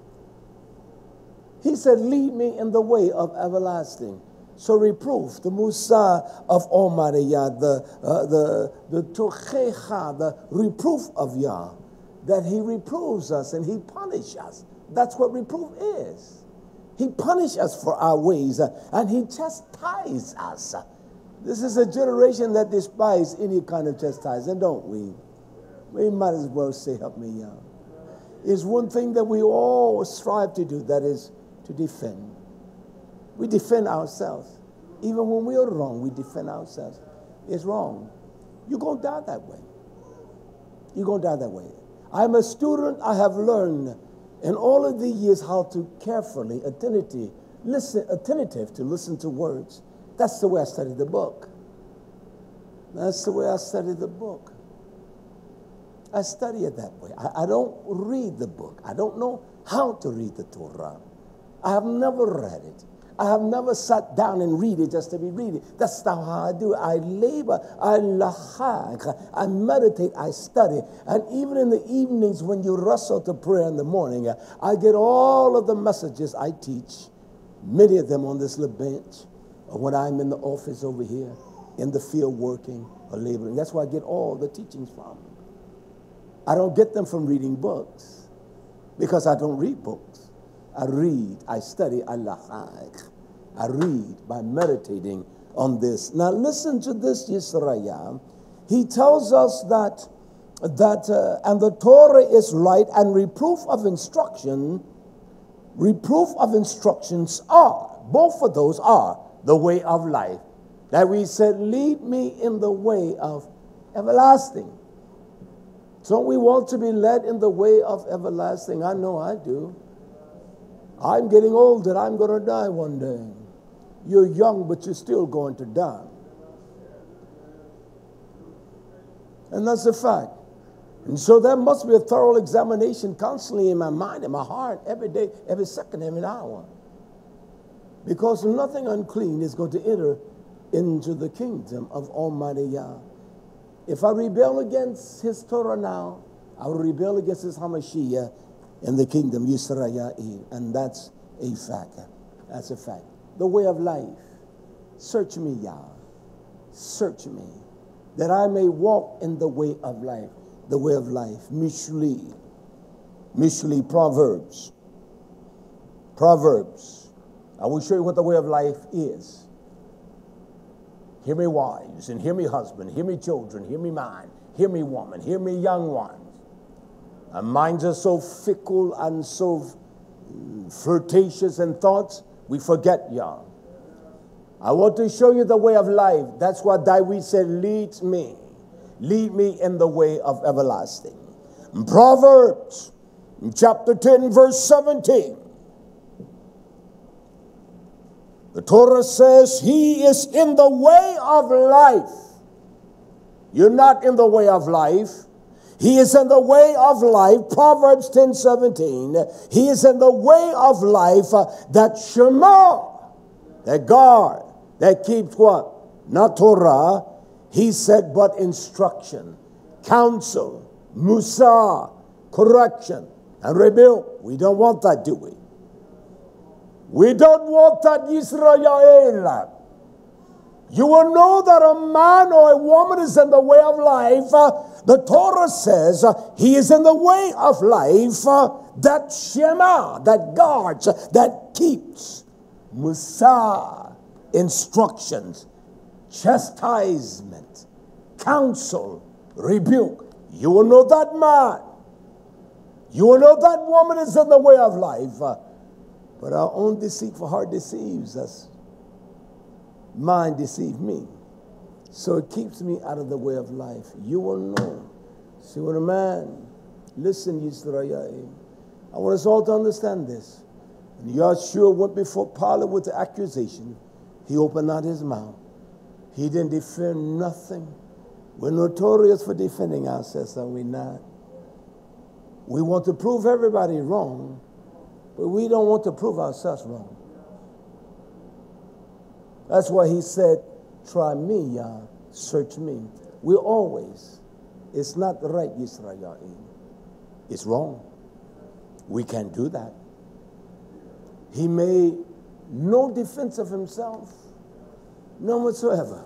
He said, lead me in the way of everlasting. So reproof, the Musa of Almighty Yah, the, uh, the, the Tochecha, the reproof of Yah, that he reproves us and he punishes us. That's what reproof is. He punishes us for our ways uh, and he chastises us. This is a generation that despises any kind of chastisement, don't we? We might as well say, help me, Yah. It's one thing that we all strive to do, that is to defend. We defend ourselves. Even when we are wrong, we defend ourselves. It's wrong. You're going to die that way. You're going to die that way. I'm a student. I have learned in all of the years how to carefully, attentive, listen, attentive to listen to words. That's the way I study the book. That's the way I study the book. I study it that way. I, I don't read the book. I don't know how to read the Torah. I have never read it. I have never sat down and read it just to be reading. That's not how I do it. I labor, I lahak, I meditate, I study. And even in the evenings when you wrestle to prayer in the morning, I get all of the messages I teach, many of them on this little bench, or when I'm in the office over here, in the field working or laboring. That's where I get all the teachings from. I don't get them from reading books, because I don't read books. I read, I study, I lahak. I read by meditating on this. Now listen to this, Yisrael. He tells us that, that uh, and the Torah is light, and reproof of instruction, reproof of instructions are, both of those are the way of life. That we said, lead me in the way of everlasting. Don't we want to be led in the way of everlasting? I know I do. I'm getting old and I'm going to die one day. You're young, but you're still going to die. And that's a fact. And so there must be a thorough examination constantly in my mind, in my heart, every day, every second, every hour. Because nothing unclean is going to enter into the kingdom of Almighty Yah. If I rebel against his Torah now, I will rebel against his Hamashiach in the kingdom, Yisrael. And that's a fact. That's a fact. The way of life. Search me, Yah. Search me, that I may walk in the way of life. The way of life. Mishli. Mishli, Proverbs. Proverbs. I will show you what the way of life is. Hear me, wives, and hear me, husband. Hear me, children. Hear me, man. Hear me, woman. Hear me, young ones. Our minds are so fickle and so flirtatious in thoughts, we forget, y'all. I want to show you the way of life. That's what David said, lead me. Lead me in the way of everlasting. In Proverbs chapter ten, verse seventeen. The Torah says, he is in the way of life. You're not in the way of life. He is in the way of life. Proverbs ten seventeen. He is in the way of life uh, that Shema, that guard, that keeps what? Not Torah. He said, but instruction, counsel, Musa, correction, and rebuke. We don't want that, do we? We don't want that, Yisrael. You will know that a man or a woman is in the way of life. Uh, the Torah says uh, he is in the way of life uh, that Shema, that guards, uh, that keeps. Musa, instructions, chastisement, counsel, rebuke. You will know that man. You will know that woman is in the way of life. Uh, but our own deceitful heart deceives us. Mind deceive me. So it keeps me out of the way of life. You will know. See what a man, listen, Yisrael. I want us all to understand this. And Yahshua went before Pilate with the accusation. He opened not his mouth. He didn't defend nothing. We're notorious for defending ourselves, are we not? We want to prove everybody wrong, but we don't want to prove ourselves wrong. That's why he said, try me, Yah, search me. We always, it's not right, Yisrael. It's wrong. We can't do that. He made no defense of himself, none whatsoever.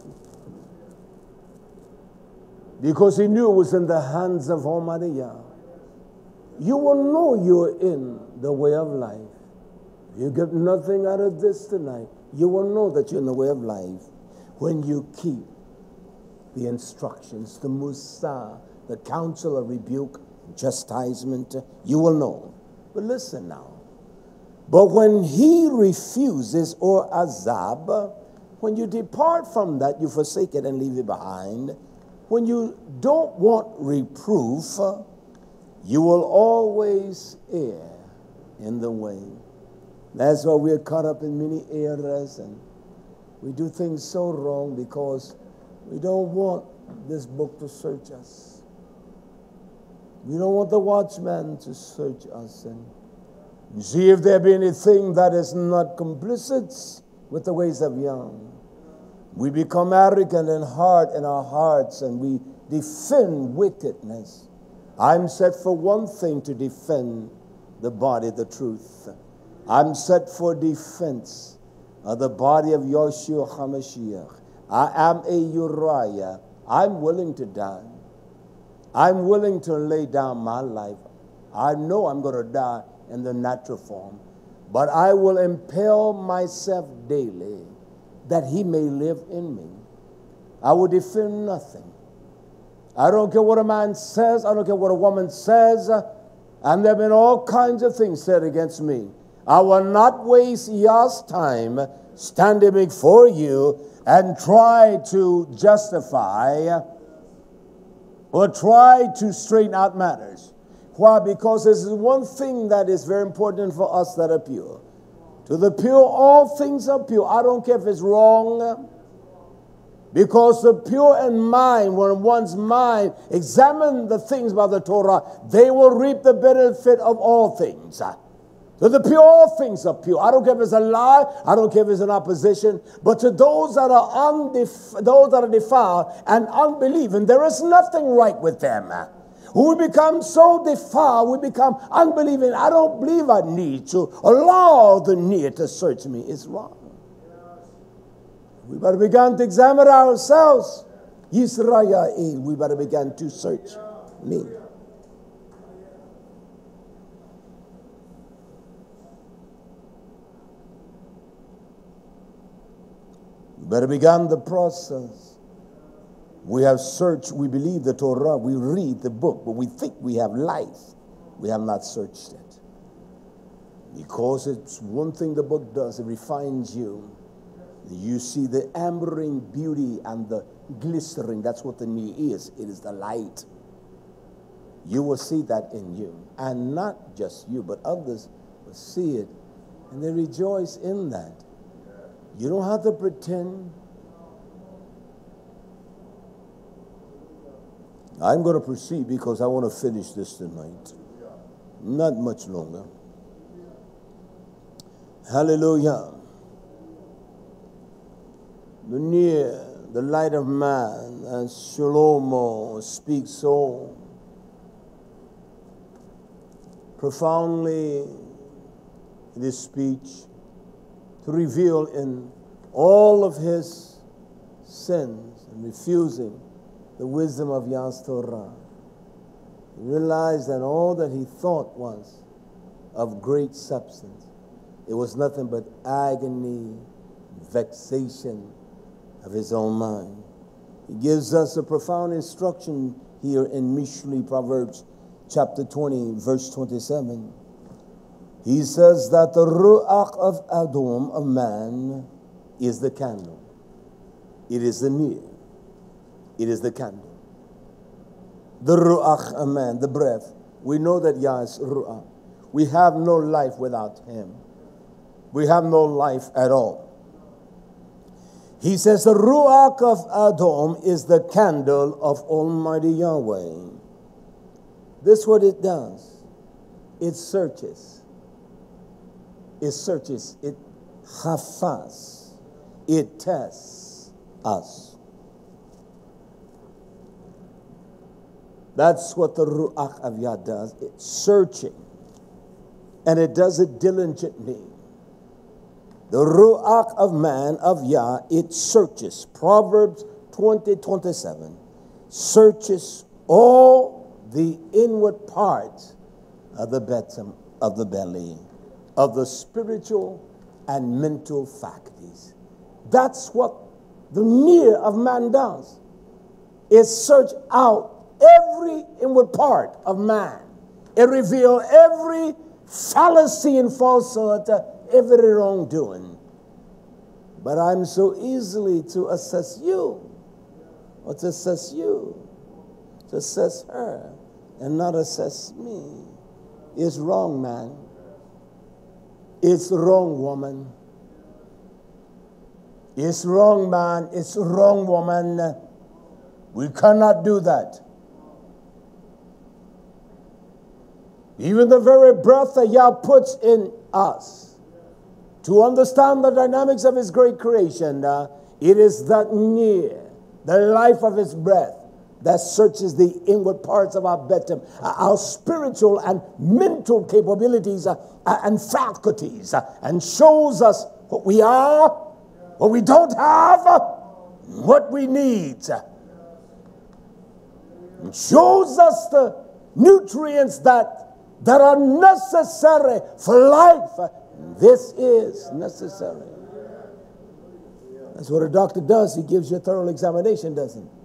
Because he knew it was in the hands of Almighty Yah. You will know you're in the way of life. You get nothing out of this tonight. You will know that you're in the way of life when you keep the instructions, the Musa, the counsel of rebuke, chastisement. You will know. But listen now. But when he refuses, or azab, when you depart from that, you forsake it and leave it behind. When you don't want reproof, you will always err in the way. That's why we're caught up in many errors and we do things so wrong because we don't want this book to search us. We don't want the watchman to search us and see if there be anything that is not complicit with the ways of young. We become arrogant and hard in our hearts and we defend wickedness. I'm set for one thing, to defend the body, the truth. I'm set for defense of the body of Yahshua HaMashiach. I am a Uriah. I'm willing to die. I'm willing to lay down my life. I know I'm going to die in the natural form, but I will impel myself daily that he may live in me. I will defend nothing. I don't care what a man says. I don't care what a woman says. And there have been all kinds of things said against me. I will not waste Yah's time standing before you and try to justify or try to straighten out matters. Why? Because this is one thing that is very important for us that are pure. To the pure, all things are pure. I don't care if it's wrong. Because the pure in mind, when one's mind examine the things by the Torah, they will reap the benefit of all things. To the pure, all things are pure. I don't care if it's a lie. I don't care if it's an opposition. But to those that are undef- those that are defiled and unbelieving, there is nothing right with them. When we become so defiled, we become unbelieving. I don't believe I need to allow the need to search me. It's wrong. We better begin to examine ourselves. Yisrael, we better begin to search me. We better begin the process. We have searched, we believe the Torah, we read the book, but we think we have life. We have not searched it. Because it's one thing the book does, it refines you. You see the ambering beauty and the glistering. That's what the near is. It is the light. You will see that in you. And not just you, but others will see it. And they rejoice in that. You don't have to pretend. I'm going to proceed because I want to finish this tonight. Not much longer. Hallelujah. The near, the light of man, as Shlomo speaks so profoundly in this speech, to reveal in all of his sins and refusing the wisdom of Yah's Torah. He realized that all that he thought was of great substance, it was nothing but agony, vexation of his own mind. He gives us a profound instruction here in Mishli, Proverbs chapter twenty, verse twenty-seven. He says that the ruach of Adam, of man, is the candle. It is the near. It is the candle. The ruach of man, the breath. We know that Yah is ruach. We have no life without him. We have no life at all. He says the ruach of Adam is the candle of Almighty Yahweh. This is what it does. It searches. It searches. It hafas. It tests us. That's what the ruach of Yah does. It's searching. And it does it diligently. The ruach of man, of Yah, it searches. Proverbs twenty, twenty-seven. Searches all the inward parts of the bottom of the belly, of the spiritual and mental faculties. That's what the near of man does. It search out every inward part of man. It reveals every fallacy and falsehood, every wrongdoing. But I'm so easily to assess you, or to assess you, to assess her, and not assess me. It's wrong, man. It's wrong, woman. It's wrong, man. It's wrong, woman. We cannot do that. Even the very breath that Yah puts in us, to understand the dynamics of his great creation, uh, it is that near, the life of his breath, that searches the inward parts of our betum, uh, our spiritual and mental capabilities uh, uh, and faculties, uh, and shows us what we are, what we don't have, uh, what we need. And shows us the nutrients that, that are necessary for life. This is necessary. That's what a doctor does. He gives you a thorough examination, doesn't he?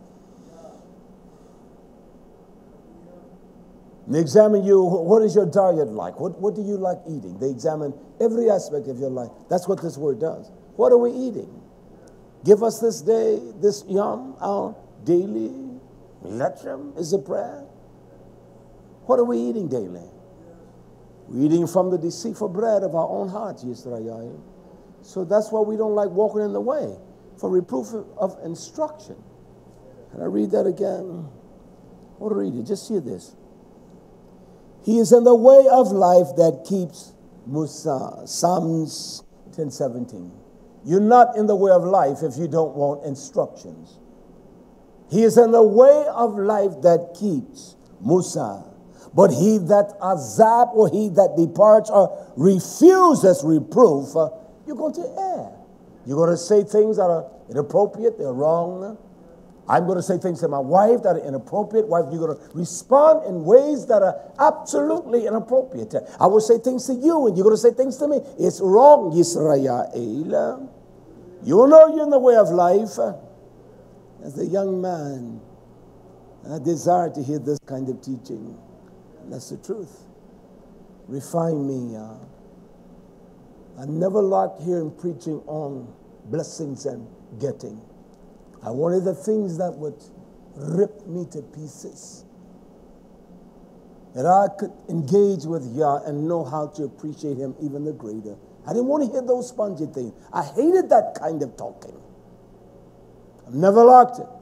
They examine you. What is your diet like? What, what do you like eating? They examine every aspect of your life. That's what this word does. What are we eating? Give us this day, this yom, our daily lechem is a prayer. What are we eating daily? We're eating from the deceitful bread of our own hearts, Yisrael. So that's why we don't like walking in the way, for reproof of instruction. And I read that again. I want to read it. Just hear this. He is in the way of life that keeps Musa. Psalms ten seventeen. You're not in the way of life if you don't want instructions. He is in the way of life that keeps Musa. But he that azab, or he that departs or refuses reproof, uh, you're going to err. You're going to say things that are inappropriate, they're wrong. I'm going to say things to my wife that are inappropriate. Wife, you're going to respond in ways that are absolutely inappropriate. I will say things to you, and you're going to say things to me. It's wrong, Yisrael. You will know you're in the way of life. As a young man, I desire to hear this kind of teaching. That's the truth. Refine me. Uh, I never liked hearing preaching on blessings and getting. I wanted the things that would rip me to pieces. That I could engage with Yah and know how to appreciate Him even the greater. I didn't want to hear those spongy things. I hated that kind of talking. I've never liked it.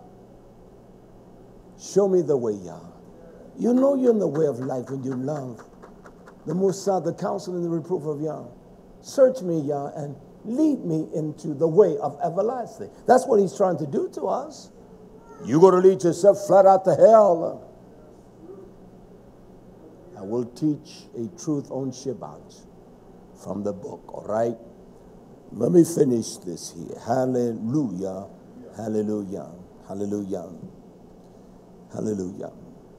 Show me the way, Yah. You know you're in the way of life when you love the Musa, the counsel and the reproof of Yah. Search me, Yah, and lead me into the way of everlasting. That's what He's trying to do to us. You're going to lead yourself flat out to hell. I will teach a truth on Shabbat from the book, all right? Let me finish this here. Hallelujah, hallelujah, hallelujah, hallelujah.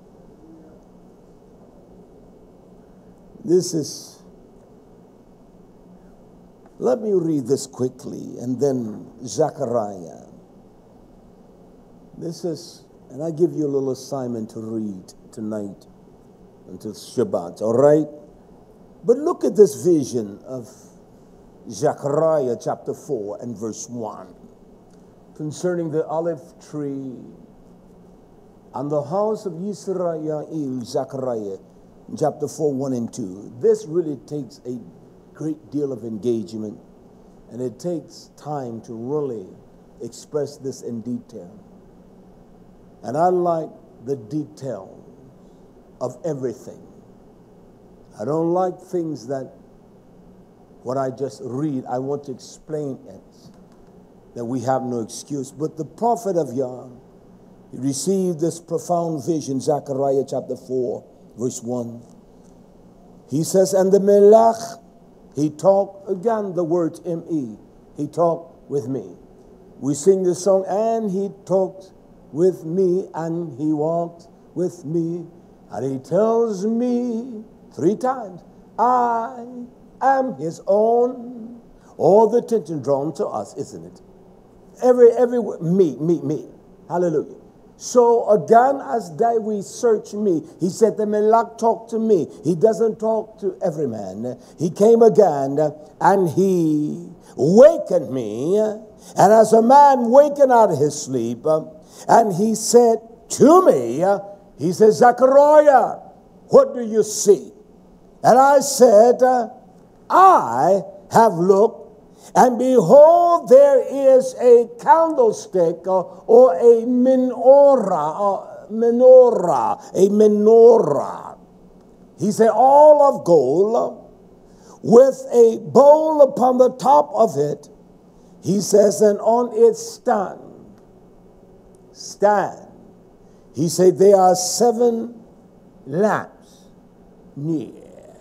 This is, let me read this quickly, and then Zechariah. This is, and I give you a little assignment to read tonight until Shabbat, all right? But look at this vision of Zechariah chapter four and verse one concerning the olive tree and the house of Yisrael, Zechariah, chapter four, one and two. This really takes a great deal of engagement, and it takes time to really express this in detail. And I like the detail of everything. I don't like things that what I just read, I want to explain it, that we have no excuse. But the prophet of Yah, he received this profound vision, Zechariah chapter four, verse one. He says, and the Melech, he talked, again the word M E, he talked with me. We sing this song, and he talked with me, and he walked with me, and he tells me three times, I am his own. All the attention drawn to us, isn't it? Every, every, me, me, me. Hallelujah. So again, as that we search me, he said, the Melech talked to me. He doesn't talk to every man. He came again, and he wakened me. And as a man wakened out of his sleep, and he said to me, he said, Zechariah, what do you see? And I said, I have looked, and behold, there is a candlestick or, or a menorah, or menorah, a menorah. He said, all of gold, with a bowl upon the top of it. He says, and on it stand, stand. He said, there are seven lamps near.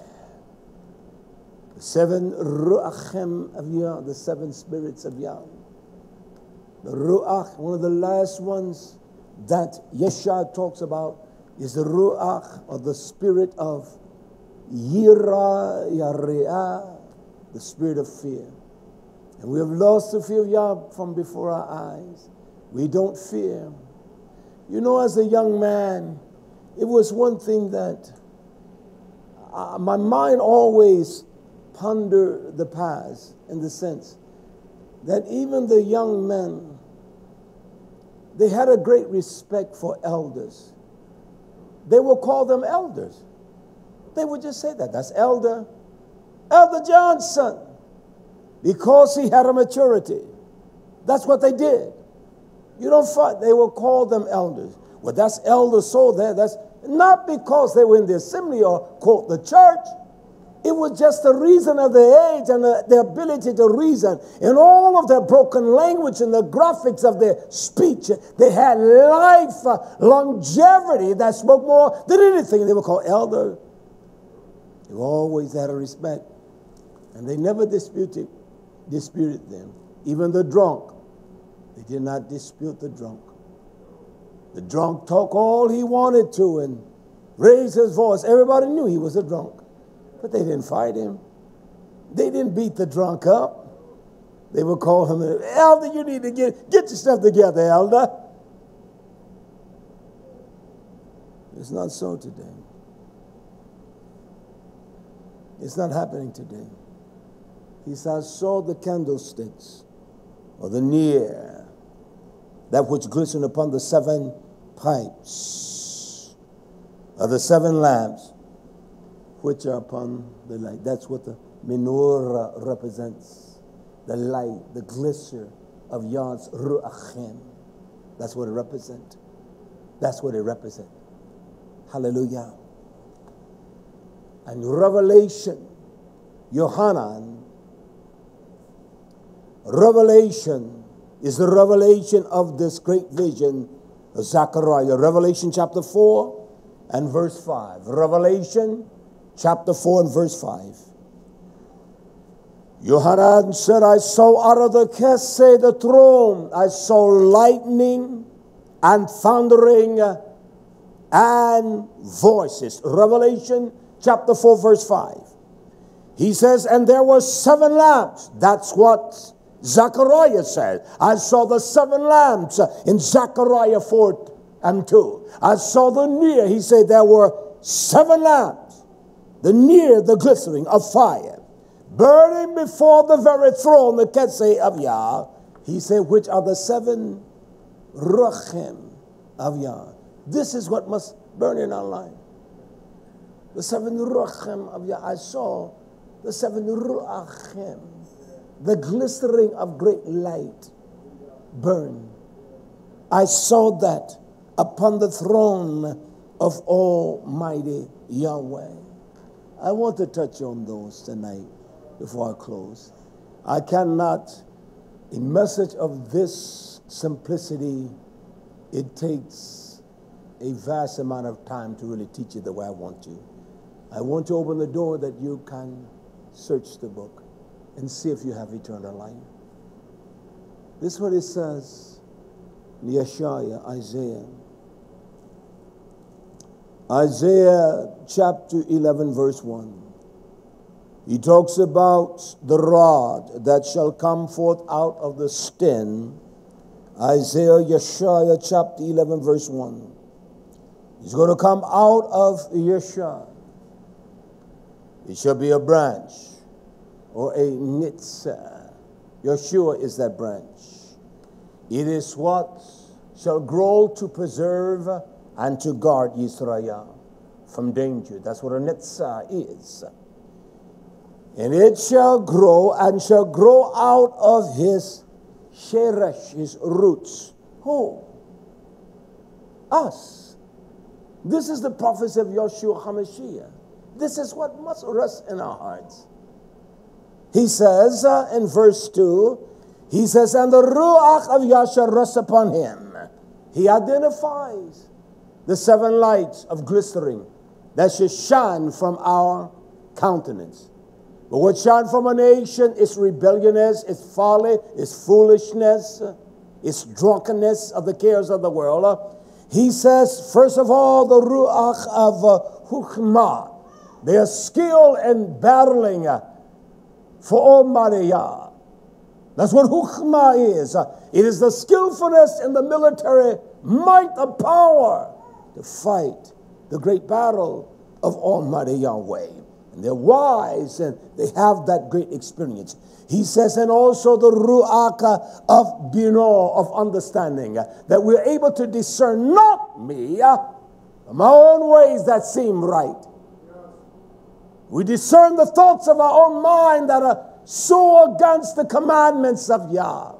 The seven ruachim of Yah, the seven spirits of Yah. The ruach, one of the last ones that Yeshua talks about, is the ruach, or the spirit of Yira, Yareah, the spirit of fear. And we have lost the fear of Yah from before our eyes. We don't fear. You know, as a young man, it was one thing that uh, my mind always pondered the past, in the sense that even the young men, they had a great respect for elders. They would call them elders. They would just say that. That's Elder, Elder Johnson, because he had a maturity. That's what they did. You don't fight. They will call them elders. Well, that's elder so there. That's not because they were in the assembly or, quote, the church. It was just the reason of the age and the, the ability to reason. In all of their broken language and the graphics of their speech, they had life, uh, longevity that spoke more than anything. They were called elder. They always had a respect. And they never disputed, disputed them. Even the drunk, they did not dispute the drunk. The drunk talked all he wanted to and raised his voice. Everybody knew he was a drunk. But they didn't fight him. They didn't beat the drunk up. They would call him, Elder, you need to get, get yourself together, Elder. It's not so today. It's not happening today. He says, I saw the candlesticks, or the near, that which glistened upon the seven pipes, or the seven lamps, which are upon the light. That's what the menorah represents. The light, the glister of Yah's ruachim. That's what it represents. That's what it represents. Hallelujah. And Revelation, Yohanan, Revelation is the revelation of this great vision of Zechariah. Revelation chapter four and verse five. Revelation chapter four and verse five. Yohanan said, I saw out of the Keseh, the throne, I saw lightning and thundering and voices. Revelation chapter four, verse five. He says, and there were seven lamps. That's what Zechariah said. I saw the seven lamps in Zechariah four and two. I saw the near. He said there were seven lamps. The near, the glittering of fire, burning before the very throne, the Keseh of Yah. He said, which are the seven ruachim of Yah. This is what must burn in our life. The seven ruachim of Yah. I saw the seven ruachim, the glistering of great light, burn. I saw that upon the throne of Almighty Yahweh. I want to touch on those tonight before I close. I cannot, a message of this simplicity, it takes a vast amount of time to really teach it the way I want to. I want to open the door that you can search the book and see if you have eternal life. This is what it says in Yeshaya, Isaiah. Isaiah chapter eleven, verse one. He talks about the rod that shall come forth out of the stem. Isaiah, Yeshaya chapter eleven, verse one. He's going to come out of Yeshua. It shall be a branch or a nitzah. Yeshua is that branch. It is what shall grow to preserve and to guard Israel from danger. That's what a nitzah is. And it shall grow and shall grow out of his sheresh, his roots. Who? Us. This is the prophecy of Yeshua HaMashiach. This is what must rest in our hearts. He says uh, in verse two, he says, and the Ruach of Yah shall rest upon him. He identifies the seven lights of glistering that should shine from our countenance. But what shine from a nation is rebelliousness, is folly, is foolishness, is drunkenness of the cares of the world. He says, first of all, the Ruach of uh, Hukhmah. They are skilled in battling uh, for Almighty Yah. That's what Hukhmah is. Uh, it is the skillfulness in the military might of power to fight the great battle of Almighty Yahweh. And they're wise and they have that great experience. He says, and also the Ruach of Bino, of understanding, that we're able to discern not me, my own ways that seem right. We discern the thoughts of our own mind that are so against the commandments of Yah.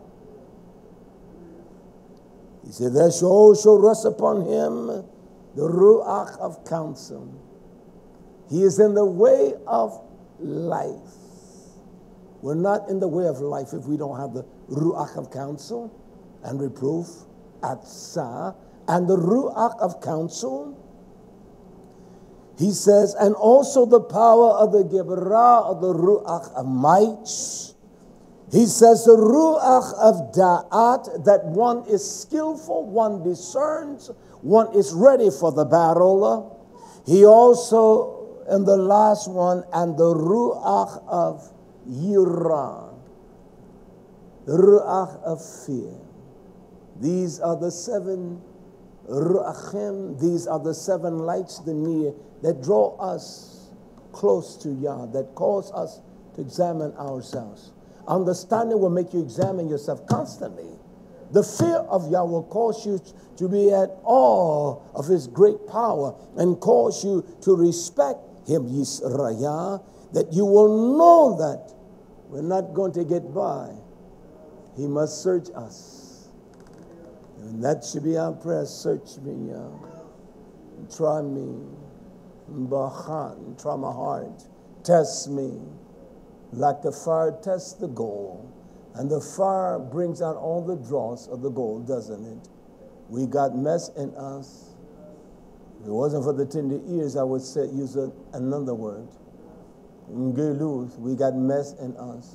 He said, there shall also rest upon him the Ruach of counsel. He is in the way of life. We're not in the way of life if we don't have the Ruach of counsel and reproof, Atzah, and the Ruach of counsel. He says, and also the power of the Gebarah, of the Ruach of might. He says the Ruach of Da'at, that one is skillful, one discerns, one is ready for the battle. He also, and the last one, and the Ruach of Yirah. ruach of fear. These are the seven ruachim. These are the seven lights, the near, that draw us close to Yah, that cause us to examine ourselves. Understanding will make you examine yourself constantly. The fear of Yah will cause you to be at awe of His great power and cause you to respect Him, Yisraya, that you will know that we're not going to get by. He must search us. And that should be our prayer. Search me, Yah. Try me. Bachan, try my heart. Test me. Like the fire tests the gold. And the fire brings out all the dross of the gold, doesn't it? We got mess in us. If it wasn't for the tender ears, I would say, use a, another word. We got mess in us.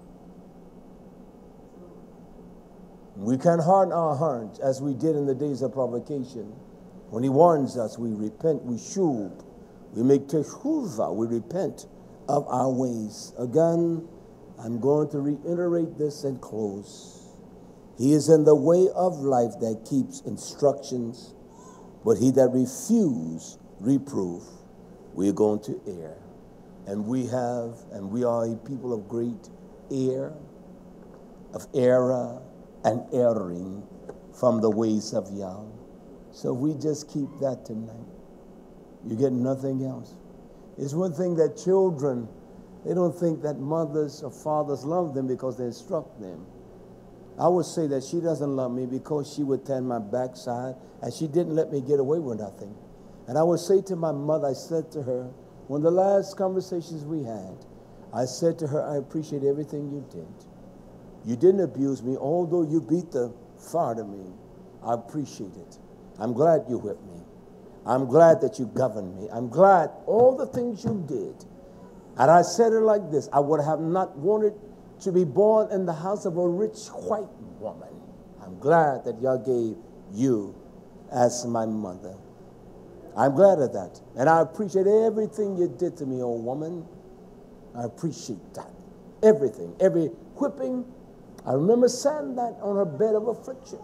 We can harden our hearts as we did in the days of provocation. When He warns us, we repent, we shub, we make teshuvah, we repent of our ways. Again, I'm going to reiterate this and close. He is in the way of life that keeps instructions, but he that refuse reproof, we are going to err. And we have, and we are a people of great error, of error and erring from the ways of Yah. So we just keep that tonight. You get nothing else. It's one thing that children, they don't think that mothers or fathers love them because they instruct them. I would say that she doesn't love me because she would turn my backside and she didn't let me get away with nothing. And I would say to my mother, I said to her, one of the last conversations we had, I said to her, I appreciate everything you did. You didn't abuse me, although you beat the fire to me. I appreciate it. I'm glad you whipped me. I'm glad that you governed me. I'm glad all the things you did. And I said it like this, I would have not wanted to be born in the house of a rich white woman. I'm glad that y'all gave you as my mother. I'm glad of that. And I appreciate everything you did to me, old woman. I appreciate that. Everything, every whipping. I remember saying that on her bed of affliction.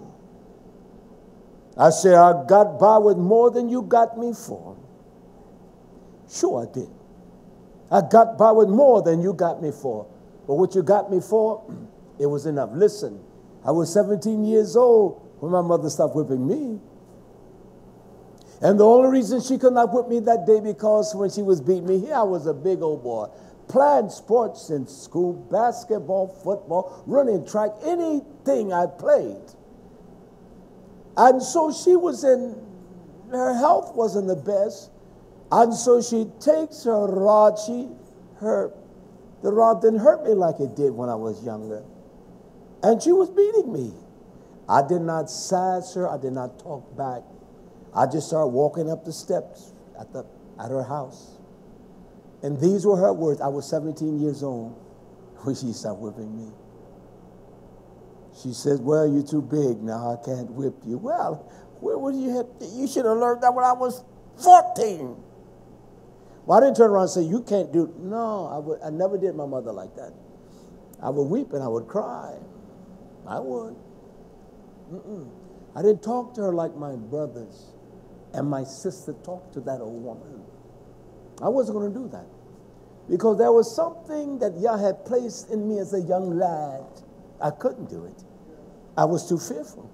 I said, I got by with more than you got me for. Sure I did. I got by with more than you got me for. But what you got me for, it was enough. Listen, I was seventeen years old when my mother stopped whipping me. And the only reason she could not whip me that day because when she was beating me, here I was a big old boy. Playing sports in school, basketball, football, running track, anything I played. And so she was in, her health wasn't the best. And so she takes her rod, she, her, the rod didn't hurt me like it did when I was younger. And she was beating me. I did not sass her, I did not talk back. I just started walking up the steps at, the, at her house. And these were her words. I was seventeen years old when she started whipping me. She says, well, you're too big now. I can't whip you. Well, where would you have? You should have learned that when I was fourteen. Well, I didn't turn around and say, you can't do it. No, I, would, I never did my mother like that. I would weep and I would cry. I would. Mm-mm. I didn't talk to her like my brothers and my sister talked to that old woman. I wasn't going to do that because there was something that Yah had placed in me as a young lad. I couldn't do it. I was too fearful.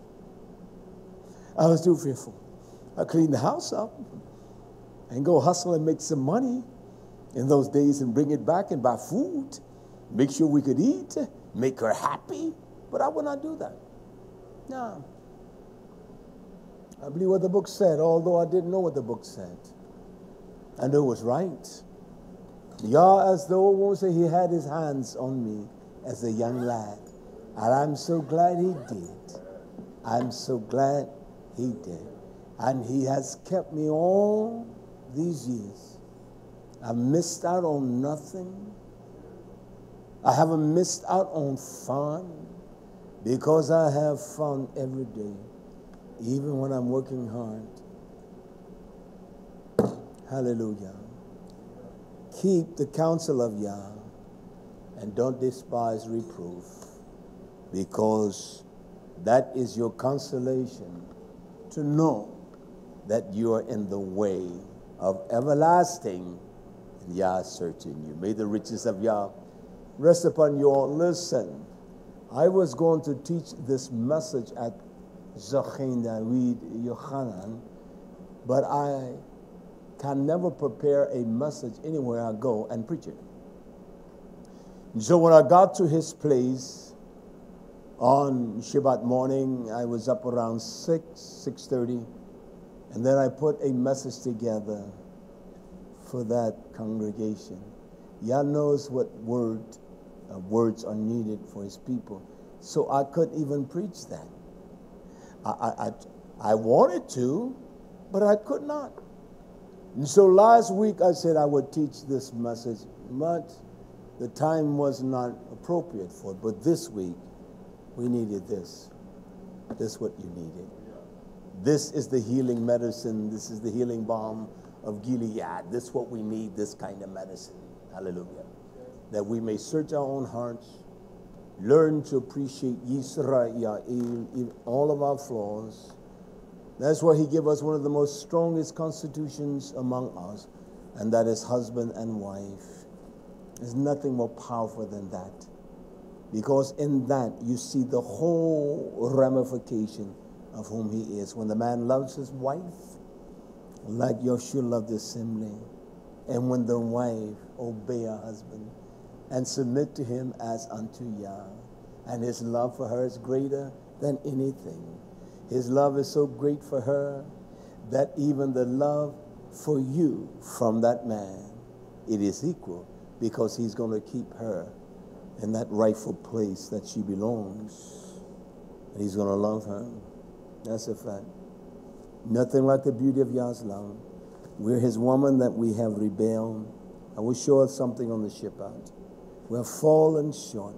I was too fearful. I cleaned the house up and go hustle and make some money in those days and bring it back and buy food, make sure we could eat, make her happy. But I would not do that. No. I believe what the book said, although I didn't know what the book said. I knew it was right. Yah, as the old woman said, he had his hands on me as a young lad. And I'm so glad he did. I'm so glad he did. And he has kept me all these years. I've missed out on nothing. I haven't missed out on fun because I have fun every day, even when I'm working hard. Hallelujah. Keep the counsel of Yah and don't despise reproof. because that is your consolation, to know that you are in the way of everlasting, and Yah is searching you. May the riches of Yah rest upon you all. Listen, I was going to teach this message at Zachin David Yochanan, but I can never prepare a message anywhere I go and preach it. So when I got to his place on Shabbat morning, I was up around six, six thirty, and then I put a message together for that congregation. Yah knows what word, uh, words are needed for his people. So I couldn't even preach that. I, I, I, I wanted to, but I could not. And so last week I said I would teach this message, but the time was not appropriate for it. But this week, we needed this. This is what you needed. This is the healing medicine. This is the healing balm of Gilead. This is what we need, this kind of medicine. Hallelujah. That we may search our own hearts, learn to appreciate Yisrael, in all of our flaws. That's why he gave us one of the most strongest constitutions among us, and that is husband and wife. There's nothing more powerful than that. Because in that you see the whole ramification of whom he is. When the man loves his wife, like Yeshua loved the assembly, and when the wife obey her husband and submit to him as unto Yah, and his love for her is greater than anything. His love is so great for her that even the love for you from that man, it is equal, because he's going to keep her in that rightful place that she belongs. And he's going to love her. That's a fact. Nothing like the beauty of Yah's love. We're his woman that we have rebelled. I will show us something on the ship out. We have fallen short.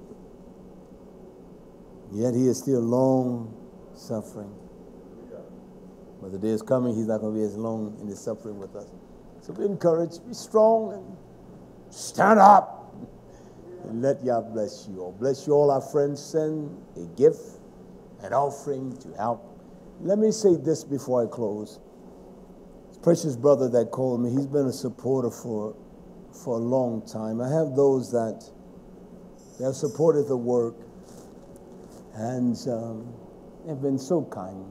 Yet he is still long suffering. But the day is coming, he's not going to be as long in his suffering with us. So be encouraged, be strong, and stand up. And let Yah bless you all. Bless you all. Our friends, send a gift, an offering to help. Let me say this before I close. This precious brother that called me, he's been a supporter for, for a long time. I have those that they have supported the work and um, have been so kind.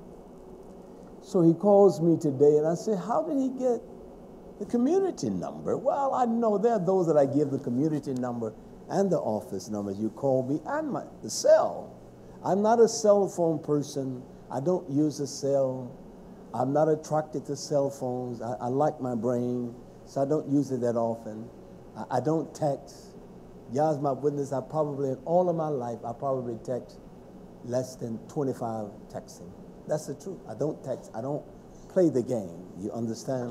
So he calls me today, and I say, how did he get the community number? Well, I know there are those that I give the community number and the office number. You call me and my, the cell. I'm not a cell phone person. I don't use a cell. I'm not attracted to cell phones. I, I like my brain, so I don't use it that often. I, I don't text. Yah's my witness. I probably, in all of my life, I probably text less than twenty-five texting. That's the truth. I don't text. I don't play the game. You understand?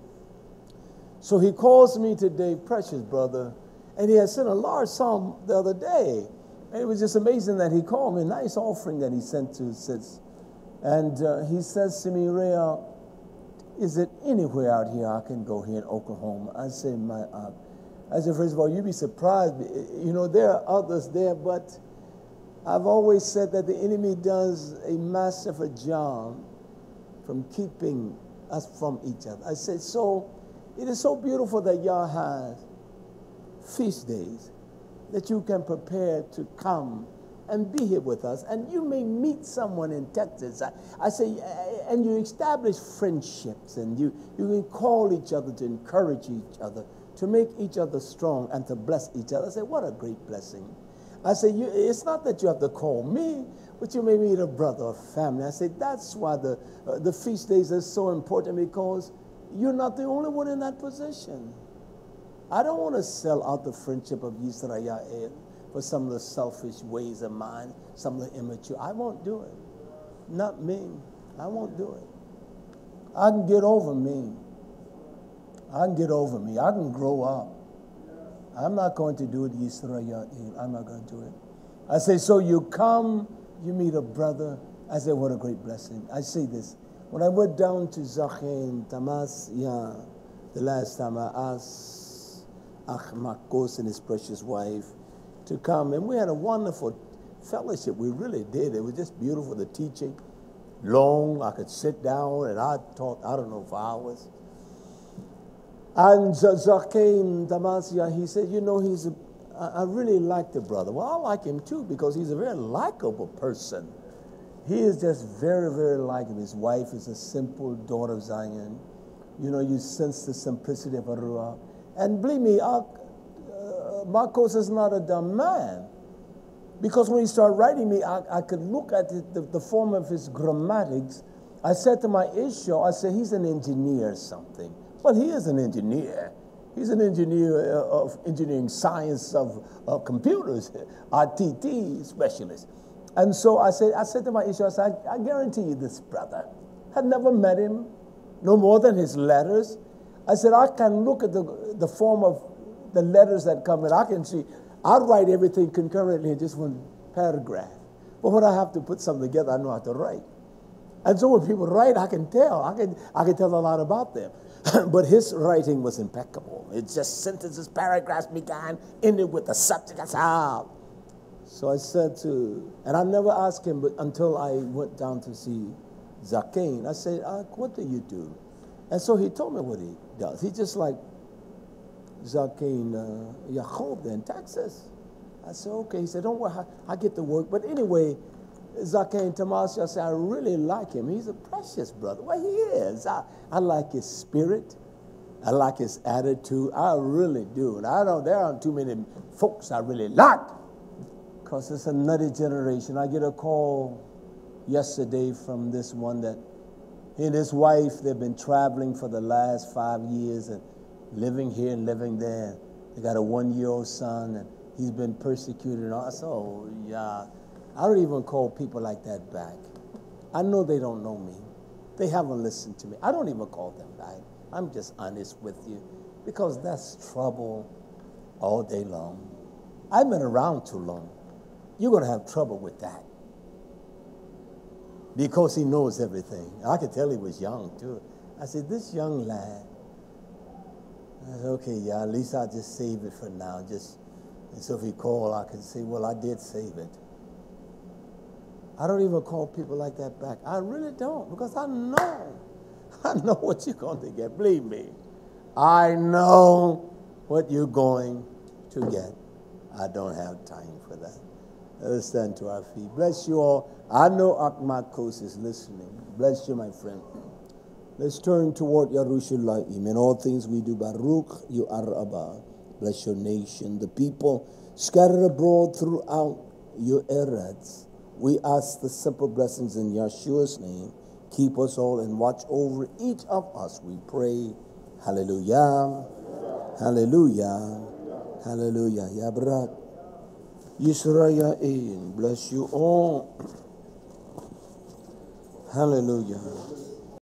So he calls me today, precious brother, and he had sent a large sum the other day. And it was just amazing that he called me, a nice offering that he sent to Sis. And uh, he says to me, Ray, is it anywhere out here I can go here in Oklahoma? I said, my, uh, I said, first of all, you'd be surprised. You know, there are others there, but I've always said that the enemy does a masterful job from keeping us from each other. I said, so it is so beautiful that Yah has feast days that you can prepare to come and be here with us. And you may meet someone in Texas. I, I say, and you establish friendships, and you, you can call each other to encourage each other, to make each other strong and to bless each other. I say, what a great blessing. I say, you, it's not that you have to call me, but you may meet a brother or family. I say, that's why the, uh, the feast days are so important, because you're not the only one in that position. I don't want to sell out the friendship of Yisrael for some of the selfish ways of mine, some of the immature. I won't do it. Not me. I won't do it. I can get over me. I can get over me. I can grow up. I'm not going to do it, Yisrael. I'm not going to do it. I say, so you come, you meet a brother. I say, what a great blessing. I say this. When I went down to Zachin, Tamas, yeah, the last time I asked Ach Makos and his precious wife to come, and we had a wonderful fellowship. We really did. It was just beautiful, the teaching. Long, I could sit down and I taught, I don't know, for hours. And Zakein Damasia, he said, you know, he's a, I really like the brother. Well, I like him too because he's a very likable person. He is just very, very likable. His wife is a simple daughter of Zion. You know, you sense the simplicity of Arua. And believe me, uh, uh, Marcos is not a dumb man. Because when he started writing me, I, I could look at the, the, the form of his grammatics. I said to my issue, I said, he's an engineer or something. Well, he is an engineer. He's an engineer of engineering science of, of computers, I T T specialist. And so I said, I said to my issue, I said, I, I guarantee you this brother. Had never met him, no more than his letters. I said, I can look at the, the form of the letters that come in. I can see. I write everything concurrently in just one paragraph. But when I have to put something together, I know how to write. And so when people write, I can tell. I can, I can tell a lot about them. But his writing was impeccable. It's just sentences, paragraphs began, ended with the subject. I said, ah. So I said to, and I never asked him, but until I went down to see Zakein, I said, ah, what do you do? And so he told me what he does. He just like Zakein uh, Yacob in Texas. I said, okay. He said, don't worry, I, I get to work. But anyway, Zakein Tamasi, I said, I really like him. He's a precious brother. Well, he is. I, I like his spirit. I like his attitude. I really do. And I don't, there aren't too many folks I really like because it's a nutty generation. I get a call yesterday from this one that he and his wife, they've been traveling for the last five years and living here and living there. They got a one-year-old son, and he's been persecuted. And I said, oh, yeah. I don't even call people like that back. I know they don't know me. They haven't listened to me. I don't even call them back. I'm just honest with you because that's trouble all day long. I've been around too long. You're going to have trouble with that because he knows everything. I could tell he was young, too. I said, this young lad, I said, okay, yeah, at least I'll just save it for now. Just, and so if he called, I can say, well, I did save it. I don't even call people like that back. I really don't because I know. I know what you're going to get. Believe me. I know what you're going to get. I don't have time for that. Let us stand to our feet. Bless you all. I know Akmakos is listening. Bless you, my friend. Let's turn toward Yerushalayim. In all things we do, Baruch you are Abba. Bless your nation, the people scattered abroad throughout your eretz. We ask the simple blessings in Yeshua's name. Keep us all and watch over each of us. We pray. Hallelujah. Hallelujah. Hallelujah. Yabrat. Yisrael. Bless you all. Hallelujah.